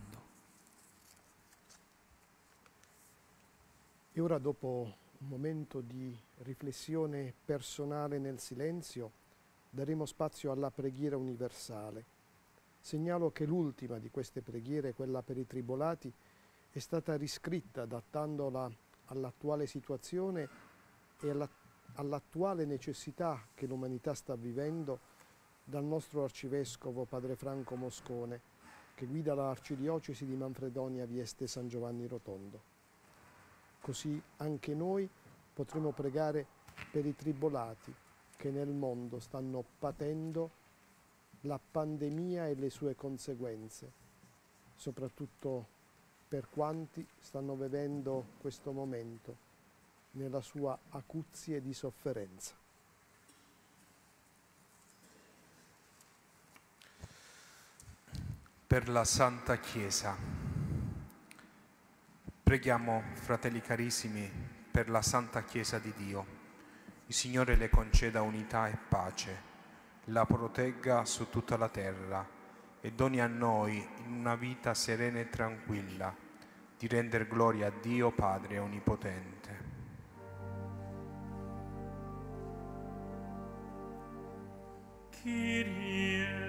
E ora, dopo un momento di riflessione personale nel silenzio, daremo spazio alla preghiera universale. Segnalo che l'ultima di queste preghiere, quella per i tribolati, è stata riscritta adattandola all'attuale situazione e alla, all'attuale necessità che l'umanità sta vivendo dal nostro arcivescovo padre Franco Moscone, che guida l'arcidiocesi di Manfredonia Vieste San Giovanni Rotondo. Così anche noi potremo pregare per i tribolati che nel mondo stanno patendo la pandemia e le sue conseguenze, soprattutto per quanti stanno vivendo questo momento nella sua acuzie di sofferenza. Per la Santa Chiesa. Preghiamo, fratelli carissimi, per la Santa Chiesa di Dio. Il Signore le conceda unità e pace, la protegga su tutta la terra e doni a noi in una vita serena e tranquilla di rendere gloria a Dio Padre Onnipotente. Kyrie.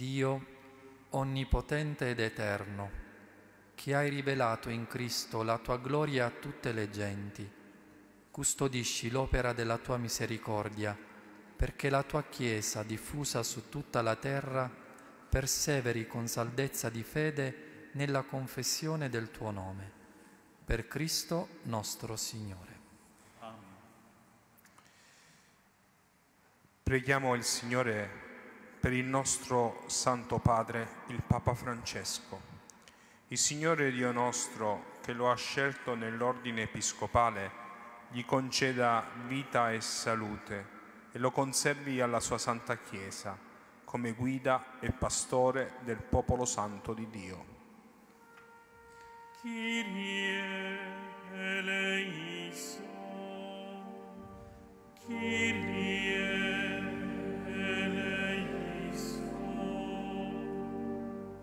Dio onnipotente ed eterno, che hai rivelato in Cristo la tua gloria a tutte le genti, custodisci l'opera della tua misericordia, perché la tua Chiesa, diffusa su tutta la terra, perseveri con saldezza di fede nella confessione del tuo nome. Per Cristo nostro Signore. Amen. Preghiamo il Signore per il nostro Santo Padre, il Papa Francesco. Il Signore Dio nostro, che lo ha scelto nell'ordine episcopale, gli conceda vita e salute e lo conservi alla sua Santa Chiesa come guida e pastore del popolo santo di Dio. Kyrie eleison, Kyrie eleison.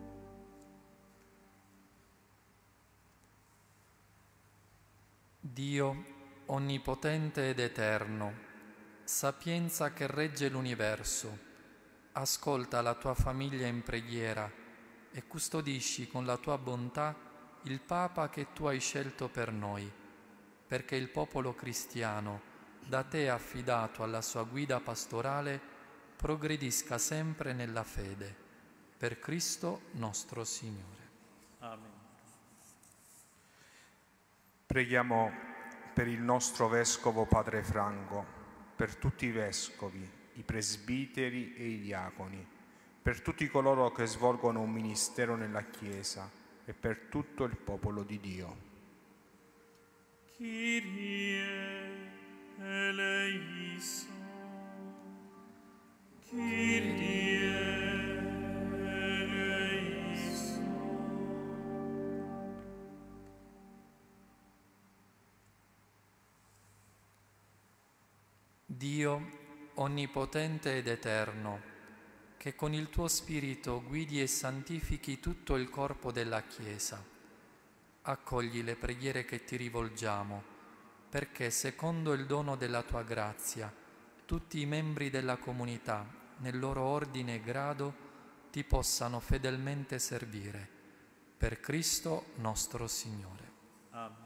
Dio onnipotente ed eterno, sapienza che regge l'universo, ascolta la tua famiglia in preghiera e custodisci con la tua bontà il Papa che tu hai scelto per noi, perché il popolo cristiano, da te affidato alla sua guida pastorale, progredisca sempre nella fede. Per Cristo nostro Signore. Amen. Preghiamo per il nostro Vescovo Padre Franco, per tutti i Vescovi, i Presbiteri e i Diaconi, per tutti coloro che svolgono un ministero nella Chiesa e per tutto il popolo di Dio. Kyrie eleison, Kyrie eleison. Dio onnipotente ed eterno, che con il tuo Spirito guidi e santifichi tutto il corpo della Chiesa, accogli le preghiere che ti rivolgiamo, perché secondo il dono della tua grazia, tutti i membri della comunità, nel loro ordine e grado, ti possano fedelmente servire. Per Cristo nostro Signore. Amen.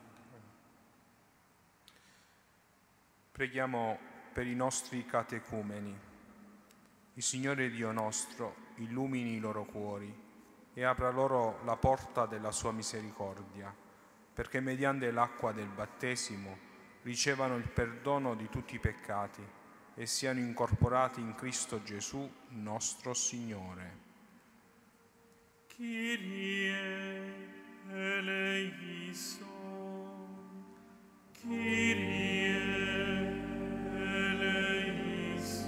Preghiamo per i nostri catecumeni. Il Signore Dio nostro illumini i loro cuori e apra loro la porta della sua misericordia, perché mediante l'acqua del battesimo ricevano il perdono di tutti i peccati e siano incorporati in Cristo Gesù, nostro Signore. Kyrie eleison, Kyrie eleison.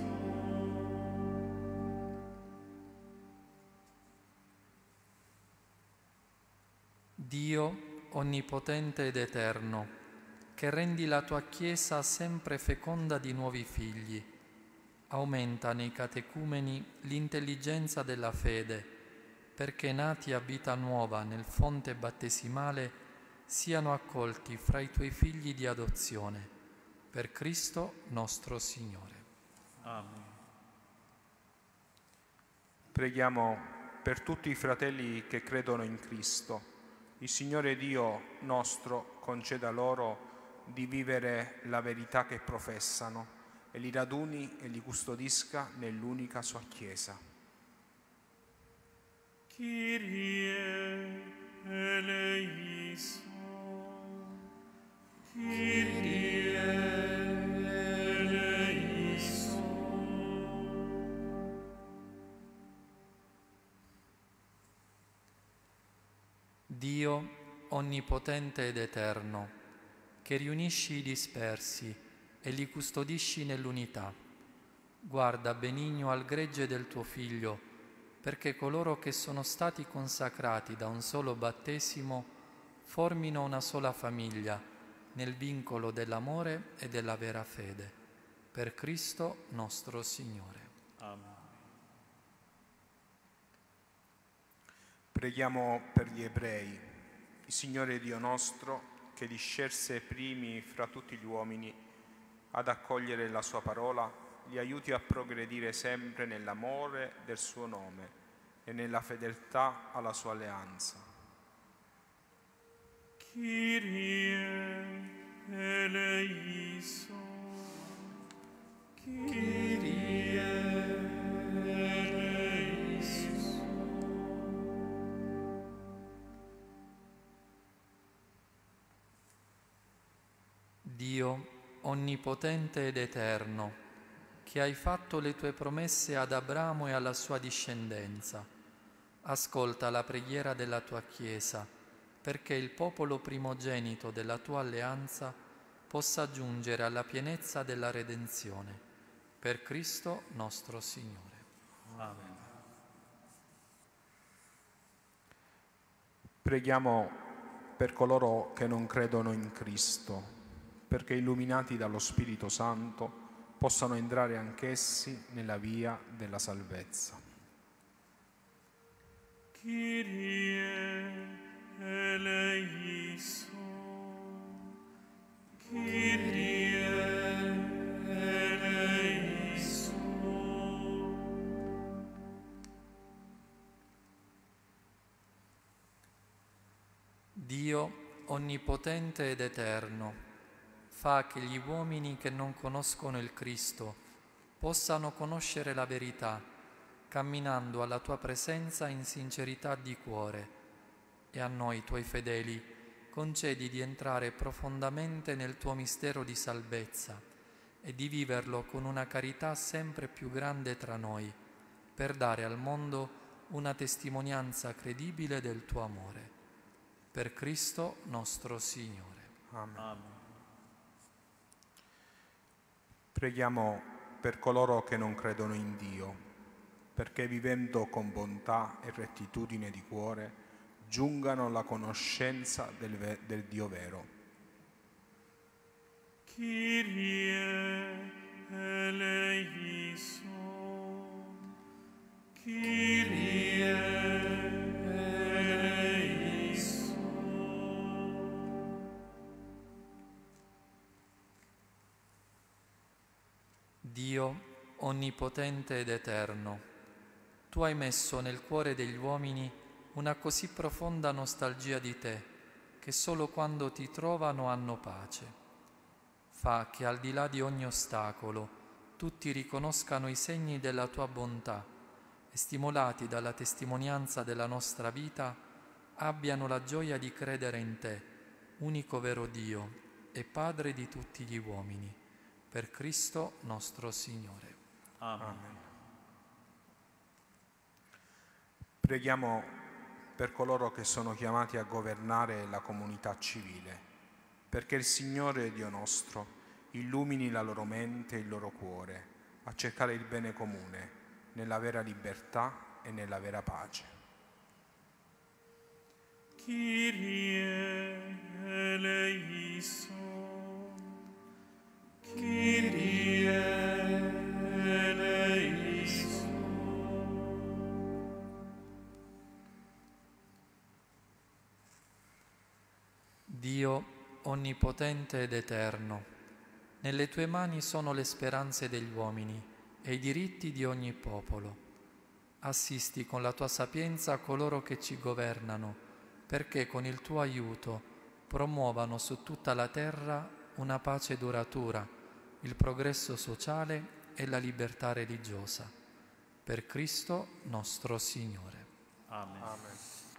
Dio onnipotente ed eterno, che rendi la tua Chiesa sempre feconda di nuovi figli, aumenta nei catecumeni l'intelligenza della fede, perché nati a vita nuova nel fonte battesimale siano accolti fra i tuoi figli di adozione. Per Cristo nostro Signore. Amen. Preghiamo per tutti i fratelli che credono in Cristo. Il Signore Dio nostro conceda loro di vivere la verità che professano e li raduni e li custodisca nell'unica sua Chiesa. Kyrie eleison, Kyrie eleison. Dio onnipotente ed eterno, che riunisci i dispersi e li custodisci nell'unità, guarda benigno al gregge del tuo Figlio, perché coloro che sono stati consacrati da un solo battesimo formino una sola famiglia nel vincolo dell'amore e della vera fede. Per Cristo nostro Signore. Amen. Preghiamo per gli ebrei. Il Signore Dio nostro, che li scelse primi fra tutti gli uomini ad accogliere la sua parola, li aiuti a progredire sempre nell'amore del suo nome e nella fedeltà alla sua alleanza. Kyrie eleison. Kyrie eleison. Dio onnipotente ed eterno, che hai fatto le tue promesse ad Abramo e alla sua discendenza, ascolta la preghiera della tua Chiesa, perché il popolo primogenito della tua alleanza possa giungere alla pienezza della redenzione. Per Cristo nostro Signore. Amen. Preghiamo per coloro che non credono in Cristo, perché illuminati dallo Spirito Santo possano entrare anch'essi nella via della salvezza. Kyrie eleison. Kyrie eleison. Dio onnipotente ed eterno, fa che gli uomini che non conoscono il Cristo possano conoscere la verità, camminando alla tua presenza in sincerità di cuore. E a noi, tuoi fedeli, concedi di entrare profondamente nel tuo mistero di salvezza e di viverlo con una carità sempre più grande tra noi, per dare al mondo una testimonianza credibile del tuo amore. Per Cristo nostro Signore. Amen. Amen. Preghiamo per coloro che non credono in Dio, perché vivendo con bontà e rettitudine di cuore giungano alla conoscenza del, ve- del Dio vero. Kyrie eleison. Kyrie eleison. Dio onnipotente ed eterno, tu hai messo nel cuore degli uomini una così profonda nostalgia di te, che solo quando ti trovano hanno pace. Fa che al di là di ogni ostacolo tutti riconoscano i segni della tua bontà e, stimolati dalla testimonianza della nostra vita, abbiano la gioia di credere in te, unico vero Dio e Padre di tutti gli uomini. Per Cristo nostro Signore. Amen. Amen. Preghiamo per coloro che sono chiamati a governare la comunità civile, perché il Signore Dio nostro illumini la loro mente e il loro cuore a cercare il bene comune nella vera libertà e nella vera pace. Kyrie eleison. Kyrie eleison. Dio onnipotente ed eterno, nelle tue mani sono le speranze degli uomini e i diritti di ogni popolo. Assisti con la tua sapienza coloro che ci governano, perché con il tuo aiuto promuovano su tutta la terra una pace duratura, il progresso sociale e la libertà religiosa. Per Cristo nostro Signore. Amen. Amen.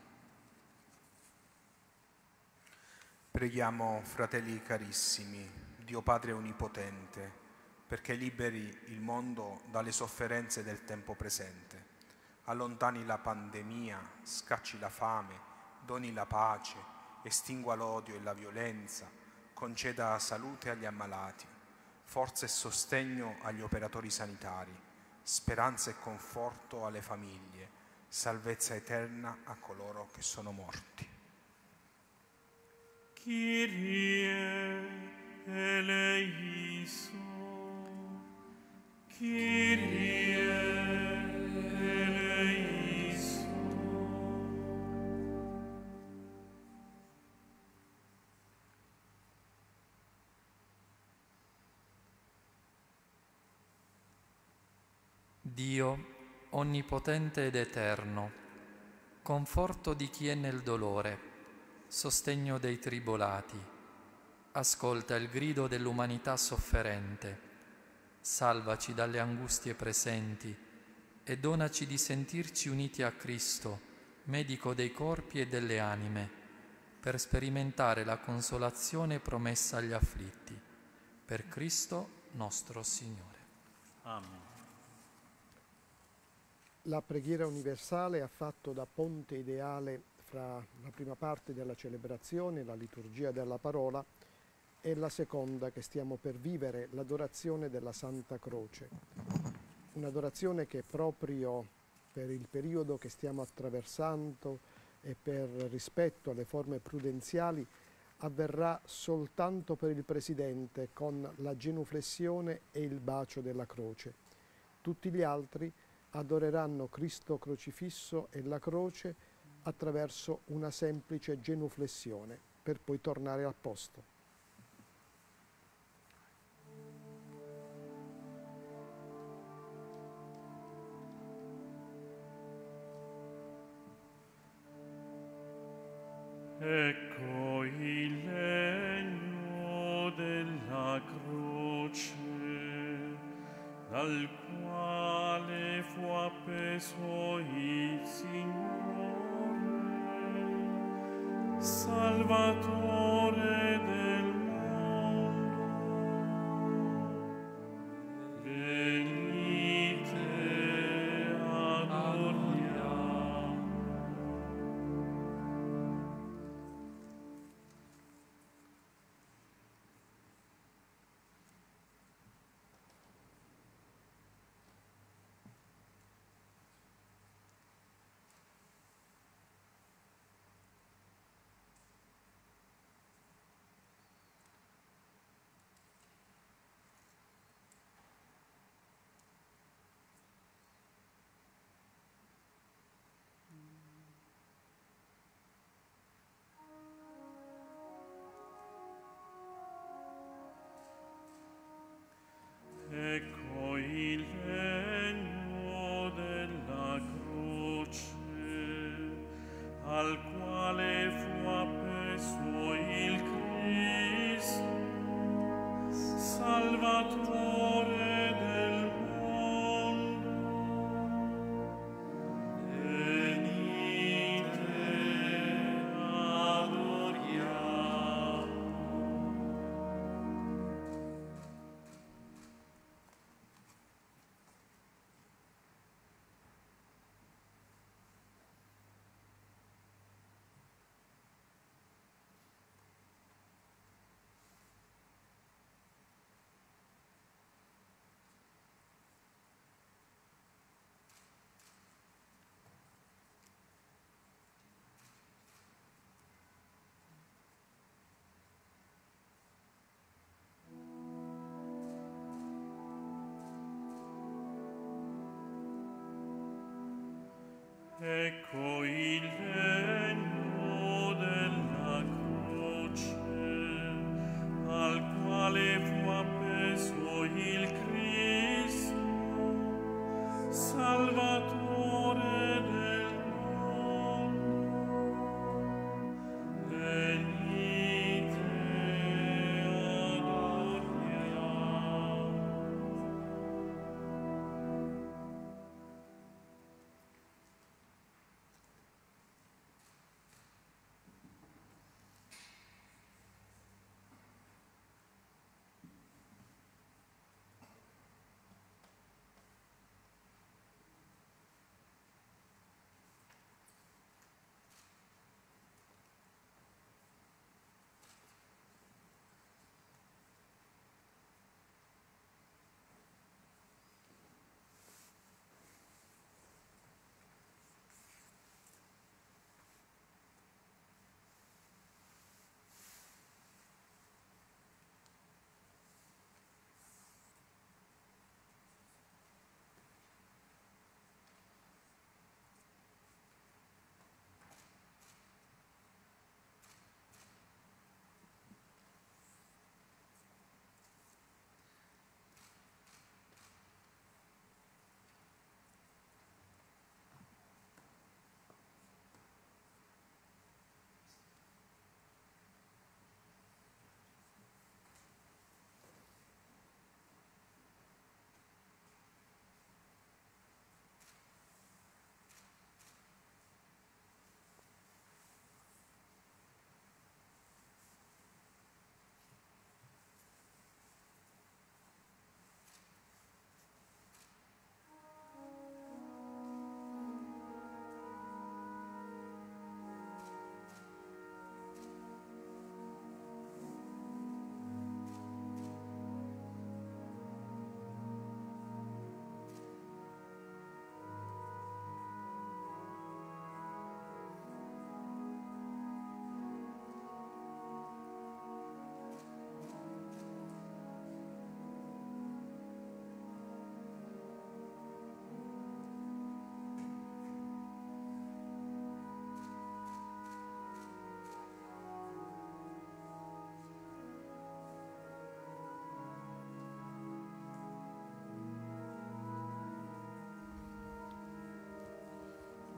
Preghiamo, fratelli carissimi, Dio Padre Onnipotente, perché liberi il mondo dalle sofferenze del tempo presente, allontani la pandemia, scacci la fame, doni la pace, estingua l'odio e la violenza, conceda salute agli ammalati, forza e sostegno agli operatori sanitari, speranza e conforto alle famiglie, salvezza eterna a coloro che sono morti. Kyrie eleison. Kyrie eleison. Dio, onnipotente ed eterno, conforto di chi è nel dolore, sostegno dei tribolati, ascolta il grido dell'umanità sofferente, salvaci dalle angustie presenti e donaci di sentirci uniti a Cristo, medico dei corpi e delle anime, per sperimentare la consolazione promessa agli afflitti. Per Cristo nostro Signore. Amen. La preghiera universale ha fatto da ponte ideale fra la prima parte della celebrazione, la liturgia della parola, e la seconda che stiamo per vivere, l'adorazione della Santa Croce. Un'adorazione che proprio per il periodo che stiamo attraversando e per rispetto alle forme prudenziali avverrà soltanto per il Presidente con la genuflessione e il bacio della croce. Tutti gli altri adoreranno Cristo crocifisso e la croce attraverso una semplice genuflessione per poi tornare al posto. Ecco il legno della croce, dal quale fu appeso il Signore, Salvatore del mondo. Venite, adoriamo. Ecco il legno della croce, al quale fu appeso il Cristo, Salvatore del mondo. Venite, adoriamo.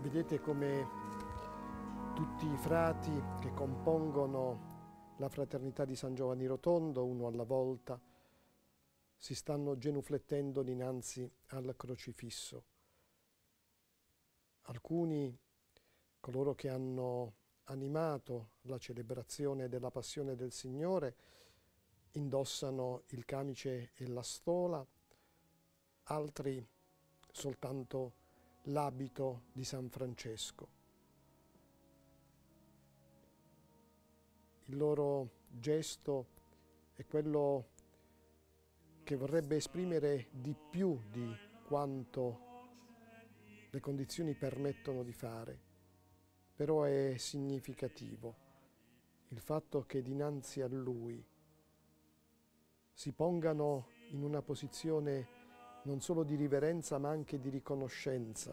Vedete come tutti i frati che compongono la Fraternità di San Giovanni Rotondo, uno alla volta, si stanno genuflettendo dinanzi al crocifisso. Alcuni, coloro che hanno animato la celebrazione della Passione del Signore, indossano il camice e la stola, altri soltanto l'abito di San Francesco. Il loro gesto è quello che vorrebbe esprimere di più di quanto le condizioni permettono di fare, però è significativo il fatto che dinanzi a Lui si pongano in una posizione non solo di riverenza ma anche di riconoscenza,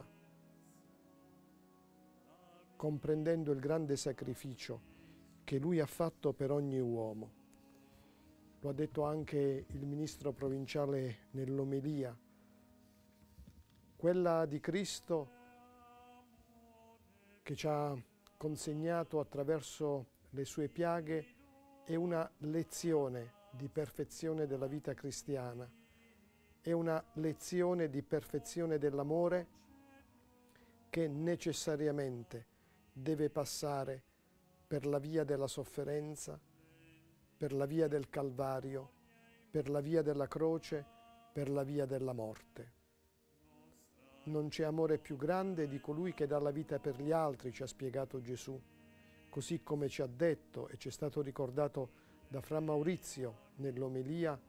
comprendendo il grande sacrificio che Lui ha fatto per ogni uomo. Lo ha detto anche il ministro provinciale nell'omelia. Quella di Cristo che ci ha consegnato attraverso le sue piaghe è una lezione di perfezione della vita cristiana, è una lezione di perfezione dell'amore che necessariamente deve passare per la via della sofferenza, per la via del Calvario, per la via della croce, per la via della morte. Non c'è amore più grande di colui che dà la vita per gli altri, ci ha spiegato Gesù, così come ci ha detto e ci è stato ricordato da Fra Maurizio nell'omelia,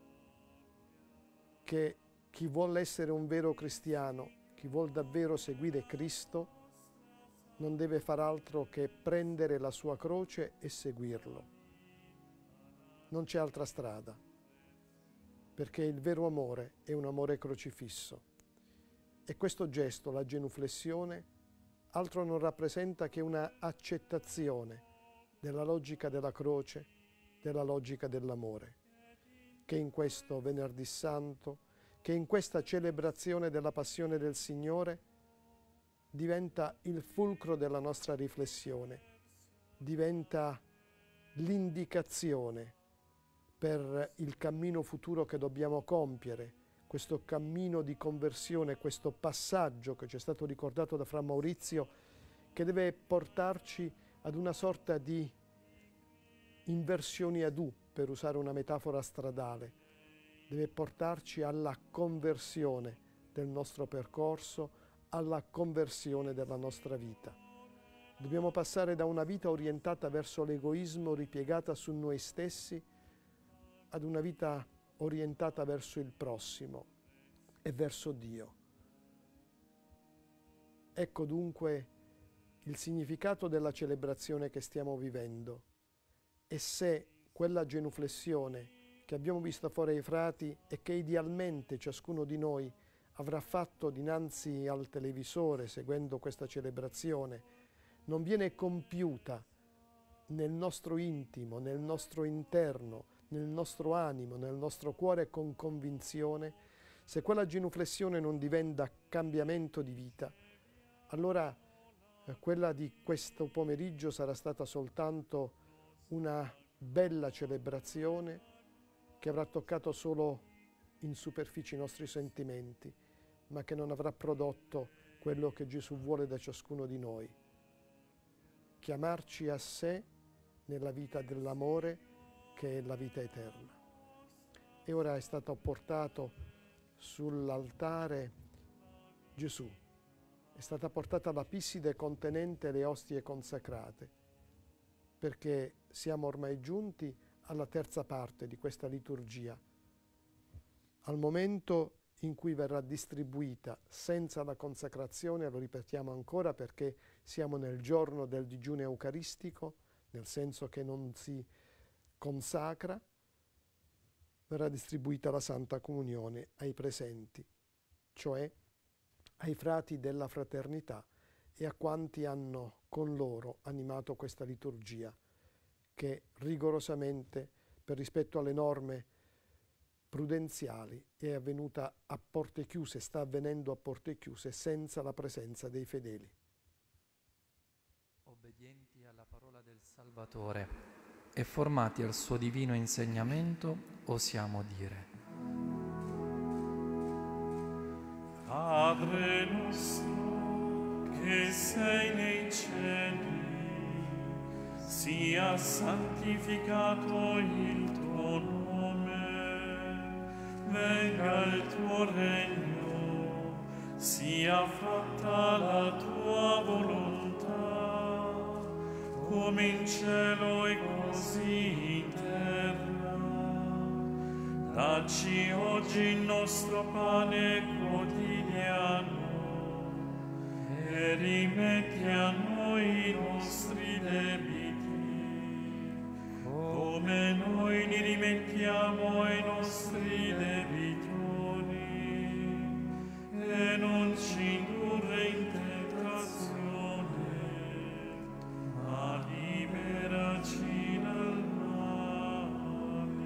che chi vuole essere un vero cristiano, chi vuole davvero seguire Cristo, non deve far altro che prendere la sua croce e seguirlo. Non c'è altra strada, perché il vero amore è un amore crocifisso. E questo gesto, la genuflessione, altro non rappresenta che una accettazione della logica della croce, della logica dell'amore, che in questo Venerdì Santo, che in questa celebrazione della Passione del Signore diventa il fulcro della nostra riflessione, diventa l'indicazione per il cammino futuro che dobbiamo compiere, questo cammino di conversione, questo passaggio che ci è stato ricordato da Fra Maurizio, che deve portarci ad una sorta di inversioni ad U, per usare una metafora stradale, deve portarci alla conversione del nostro percorso, alla conversione della nostra vita. Dobbiamo passare da una vita orientata verso l'egoismo, ripiegata su noi stessi, ad una vita orientata verso il prossimo e verso Dio. Ecco dunque il significato della celebrazione che stiamo vivendo. E se quella genuflessione che abbiamo visto fuori ai frati e che idealmente ciascuno di noi avrà fatto dinanzi al televisore seguendo questa celebrazione, non viene compiuta nel nostro intimo, nel nostro interno, nel nostro animo, nel nostro cuore con convinzione, se quella genuflessione non diventa cambiamento di vita, allora eh, quella di questo pomeriggio sarà stata soltanto una bella celebrazione che avrà toccato solo in superficie i nostri sentimenti, ma che non avrà prodotto quello che Gesù vuole da ciascuno di noi. Chiamarci a sé nella vita dell'amore, che è la vita eterna. E ora è stato portato sull'altare Gesù, è stata portata la pisside contenente le ostie consacrate, perché siamo ormai giunti alla terza parte di questa liturgia, al momento in cui verrà distribuita senza la consacrazione, lo ripetiamo ancora perché siamo nel giorno del digiuno eucaristico, nel senso che non si consacra, verrà distribuita la Santa Comunione ai presenti, cioè ai frati della fraternità e a quanti hanno con loro animato questa liturgia, che rigorosamente, per rispetto alle norme prudenziali, è avvenuta a porte chiuse, sta avvenendo a porte chiuse senza la presenza dei fedeli. del Salvatore e formati al suo divino insegnamento, osiamo dire: Padre nostro che sei nei cieli, sia santificato il tuo nome, venga il tuo regno, sia fatta la tua volontà, come in cielo e così in terra. Dacci oggi il nostro pane quotidiano e rimetti a noi i nostri debiti, come noi li rimettiamo ai nostri debitori, e non ci indurre in tentazione, ma liberaci dal male.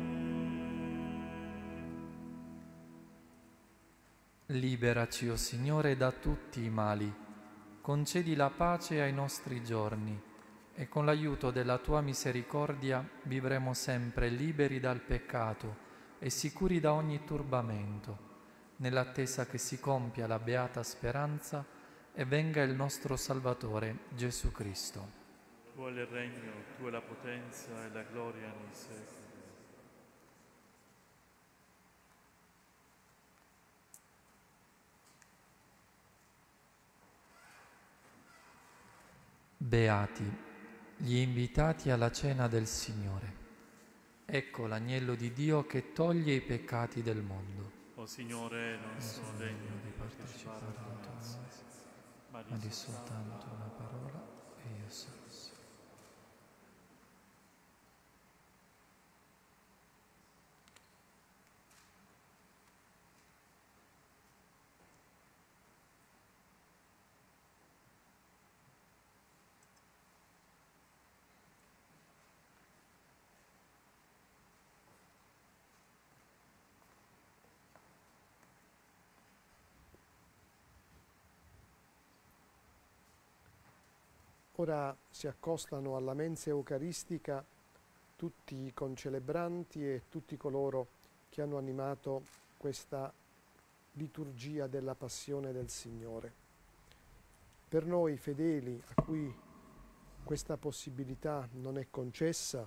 Liberaci, o Signore, da tutti i mali. Concedi la pace ai nostri giorni e con l'aiuto della Tua misericordia vivremo sempre liberi dal peccato e sicuri da ogni turbamento, nell'attesa che si compia la beata speranza e venga il nostro Salvatore Gesù Cristo. Tuo è il regno, Tua è la potenza e la gloria nei secoli. Beati gli invitati alla cena del Signore. Ecco l'agnello di Dio che toglie i peccati del mondo. O Signore, non sono degno di partecipare alla tua messa, ma di soltanto una parola e io sarò salvo. Ora si accostano alla mensa eucaristica tutti i concelebranti e tutti coloro che hanno animato questa liturgia della passione del Signore. Per noi fedeli a cui questa possibilità non è concessa,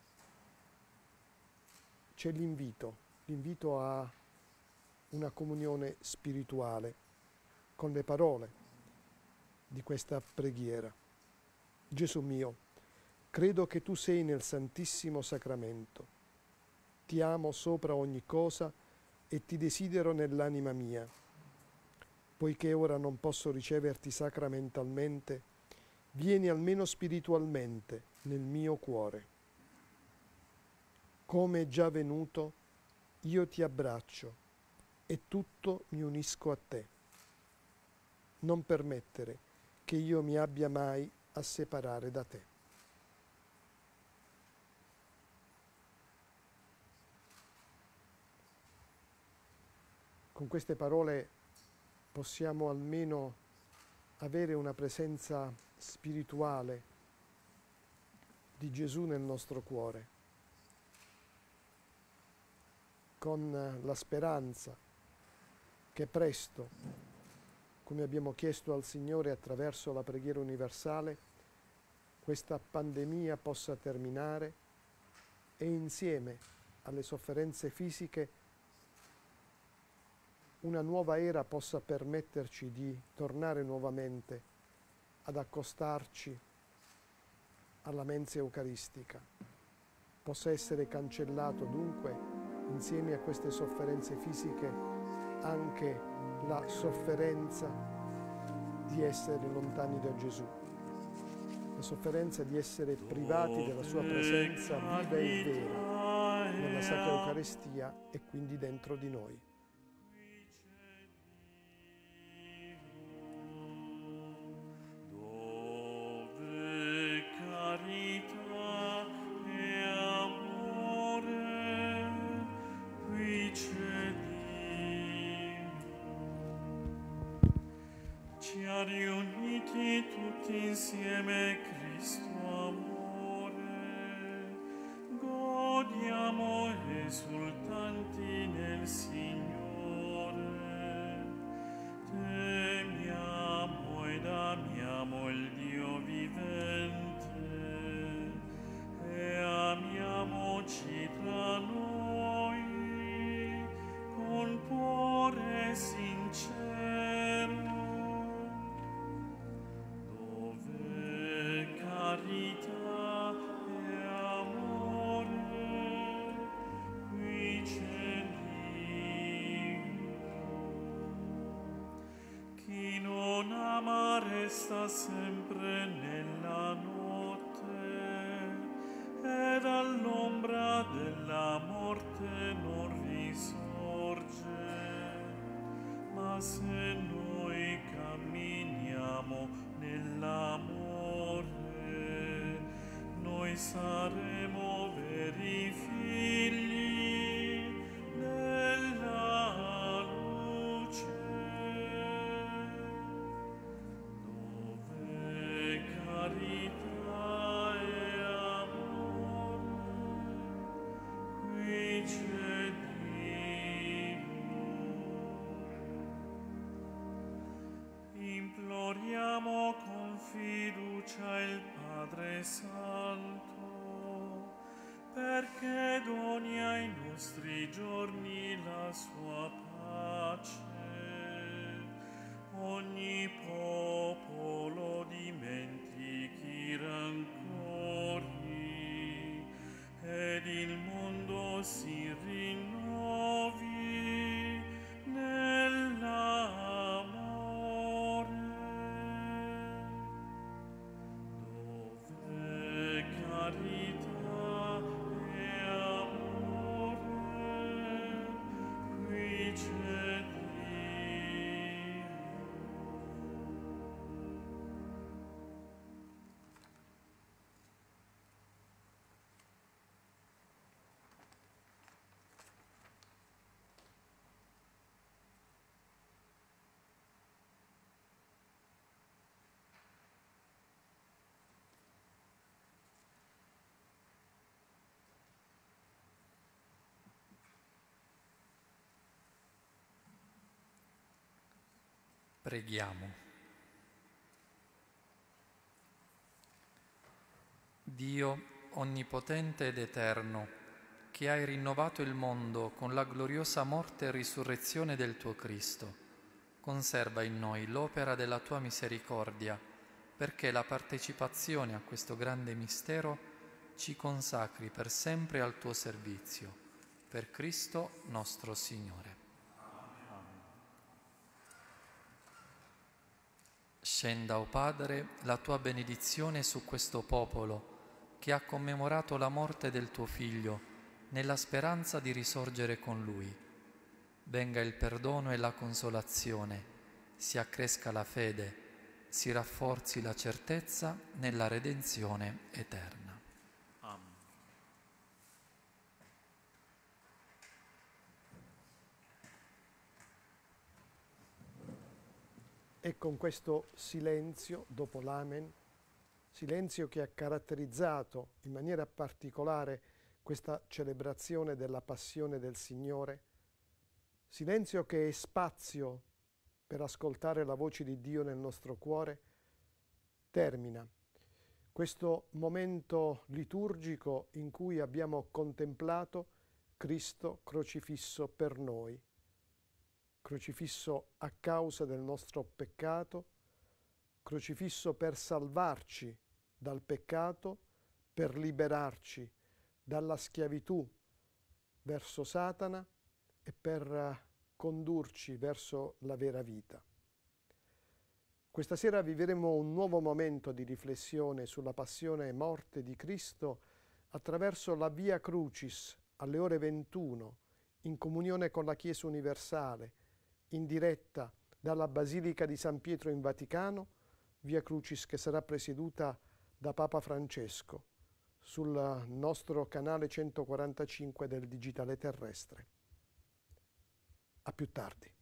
c'è l'invito, l'invito a una comunione spirituale con le parole di questa preghiera. Gesù mio, credo che tu sei nel Santissimo Sacramento. Ti amo sopra ogni cosa e ti desidero nell'anima mia. Poiché ora non posso riceverti sacramentalmente, vieni almeno spiritualmente nel mio cuore. Come è già venuto, io ti abbraccio e tutto mi unisco a te. Non permettere che io mi abbia mai a separare da te. Con queste parole possiamo almeno avere una presenza spirituale di Gesù nel nostro cuore, con la speranza che presto, come abbiamo chiesto al Signore attraverso la preghiera universale, questa pandemia possa terminare e insieme alle sofferenze fisiche una nuova era possa permetterci di tornare nuovamente ad accostarci alla mensa eucaristica. Possa essere cancellato dunque, insieme a queste sofferenze fisiche, anche la sofferenza di essere lontani da Gesù, la sofferenza di essere privati della sua presenza viva e vera nella Sacra Eucaristia e quindi dentro di noi. Riuniti tutti insieme, Cristo amore. esultanti nel Signore. Temiamo ed amiamo il Dio vivente e amiamoci tra noi con cuore sincero, dove carità e amore qui c'è Dio. Chi non ama resta sempre nella notte e dall'ombra della morte non risorge. Ma se noi camminiamo nell'amore, noi saremo veri figli della luce, dove carità e amore qui c'è Dio. Imploriamo con fiducia il Padre Santo, perché doni ai nostri giorni la sua pace. Ogni popolo dimentichi i rancori ed il mondo si rinnovi nell'amore, dove carità e amore qui c'è Dio. Preghiamo. Dio onnipotente ed eterno, che hai rinnovato il mondo con la gloriosa morte e risurrezione del tuo Cristo, conserva in noi l'opera della tua misericordia, perché la partecipazione a questo grande mistero ci consacri per sempre al tuo servizio. Per Cristo nostro Signore. Scenda, o Padre, la tua benedizione su questo popolo che ha commemorato la morte del tuo Figlio nella speranza di risorgere con Lui. Venga il perdono e la consolazione, si accresca la fede, si rafforzi la certezza nella redenzione eterna. Amen. E con questo silenzio, dopo l'Amen, silenzio che ha caratterizzato in maniera particolare questa celebrazione della passione del Signore, silenzio che è spazio per ascoltare la voce di Dio nel nostro cuore, termina questo momento liturgico in cui abbiamo contemplato Cristo crocifisso per noi, crocifisso a causa del nostro peccato, crocifisso per salvarci dal peccato, per liberarci dalla schiavitù verso Satana e per condurci verso la vera vita. Questa sera vivremo un nuovo momento di riflessione sulla passione e morte di Cristo attraverso la Via Crucis alle ore ventuno, in comunione con la Chiesa Universale, in diretta dalla Basilica di San Pietro in Vaticano, Via Crucis che sarà presieduta da Papa Francesco sul nostro canale centoquarantacinque del Digitale Terrestre. A più tardi.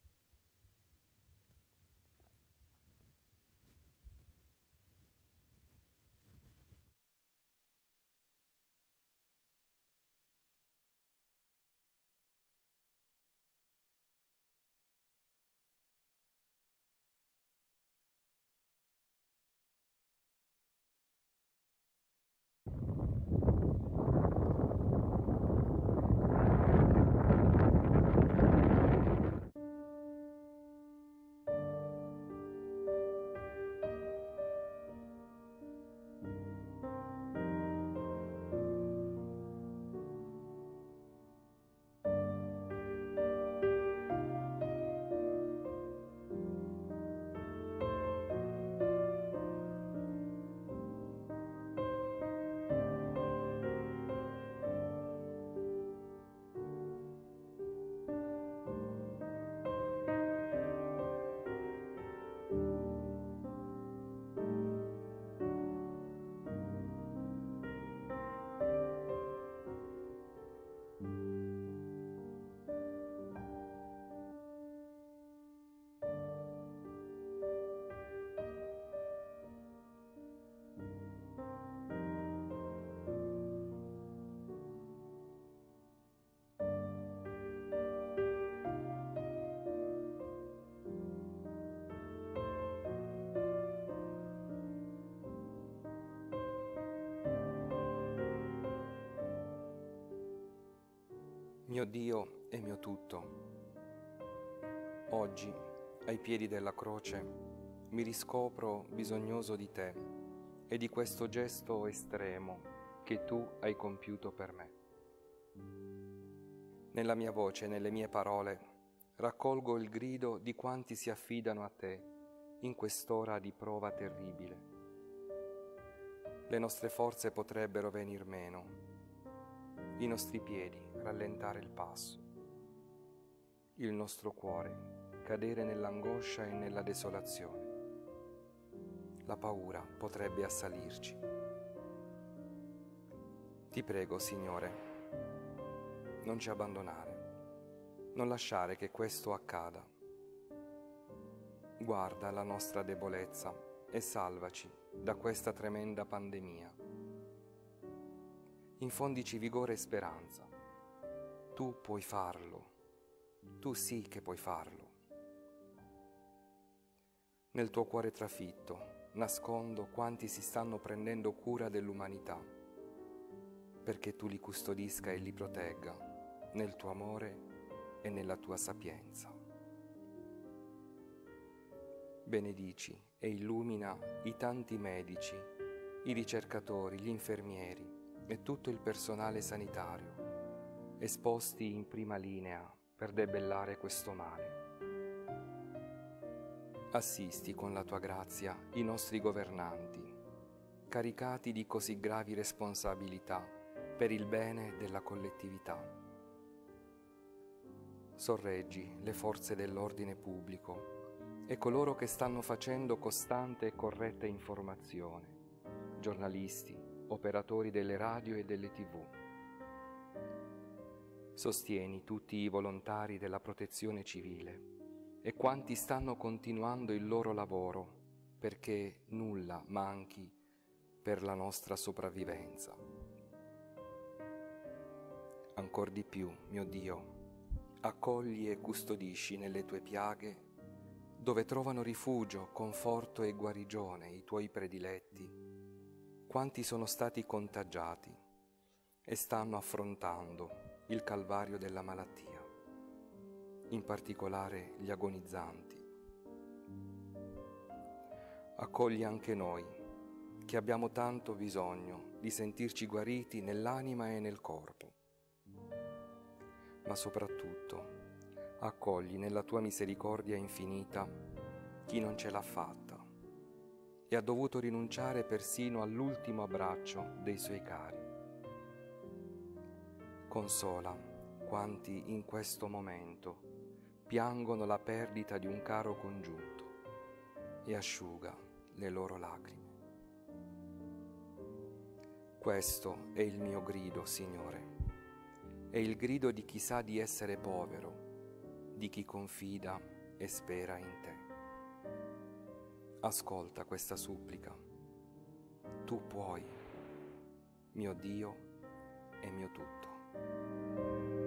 Mio Dio e mio tutto, oggi, ai piedi della croce, mi riscopro bisognoso di te e di questo gesto estremo che tu hai compiuto per me. Nella mia voce e nelle mie parole raccolgo il grido di quanti si affidano a te in quest'ora di prova terribile. Le nostre forze potrebbero venir meno, i nostri piedi rallentare il passo, il nostro cuore cadere nell'angoscia e nella desolazione. La paura potrebbe assalirci. Ti prego, Signore, non ci abbandonare, non lasciare che questo accada. Guarda la nostra debolezza e salvaci da questa tremenda pandemia. Infondici vigore e speranza. Tu puoi farlo, tu sì che puoi farlo. Nel tuo cuore trafitto nascondo quanti si stanno prendendo cura dell'umanità, perché tu li custodisca e li protegga nel tuo amore e nella tua sapienza. Benedici e illumina i tanti medici, i ricercatori, gli infermieri e tutto il personale sanitario, esposti in prima linea per debellare questo male. Assisti con la tua grazia i nostri governanti, caricati di così gravi responsabilità per il bene della collettività. Sorreggi le forze dell'ordine pubblico e coloro che stanno facendo costante e corretta informazione, giornalisti, operatori delle radio e delle tivù. Sostieni tutti i volontari della protezione civile e quanti stanno continuando il loro lavoro perché nulla manchi per la nostra sopravvivenza. Ancor di più, mio Dio, accogli e custodisci nelle tue piaghe, dove trovano rifugio, conforto e guarigione i tuoi prediletti, quanti sono stati contagiati e stanno affrontando il calvario della malattia, in particolare gli agonizzanti. Accogli anche noi, che abbiamo tanto bisogno di sentirci guariti nell'anima e nel corpo. Ma soprattutto, accogli nella tua misericordia infinita chi non ce l'ha fatta e ha dovuto rinunciare persino all'ultimo abbraccio dei suoi cari. Consola quanti in questo momento piangono la perdita di un caro congiunto e asciuga le loro lacrime. Questo è il mio grido, Signore, è il grido di chi sa di essere povero, di chi confida e spera in te. Ascolta questa supplica. Tu puoi, mio Dio e mio tutto.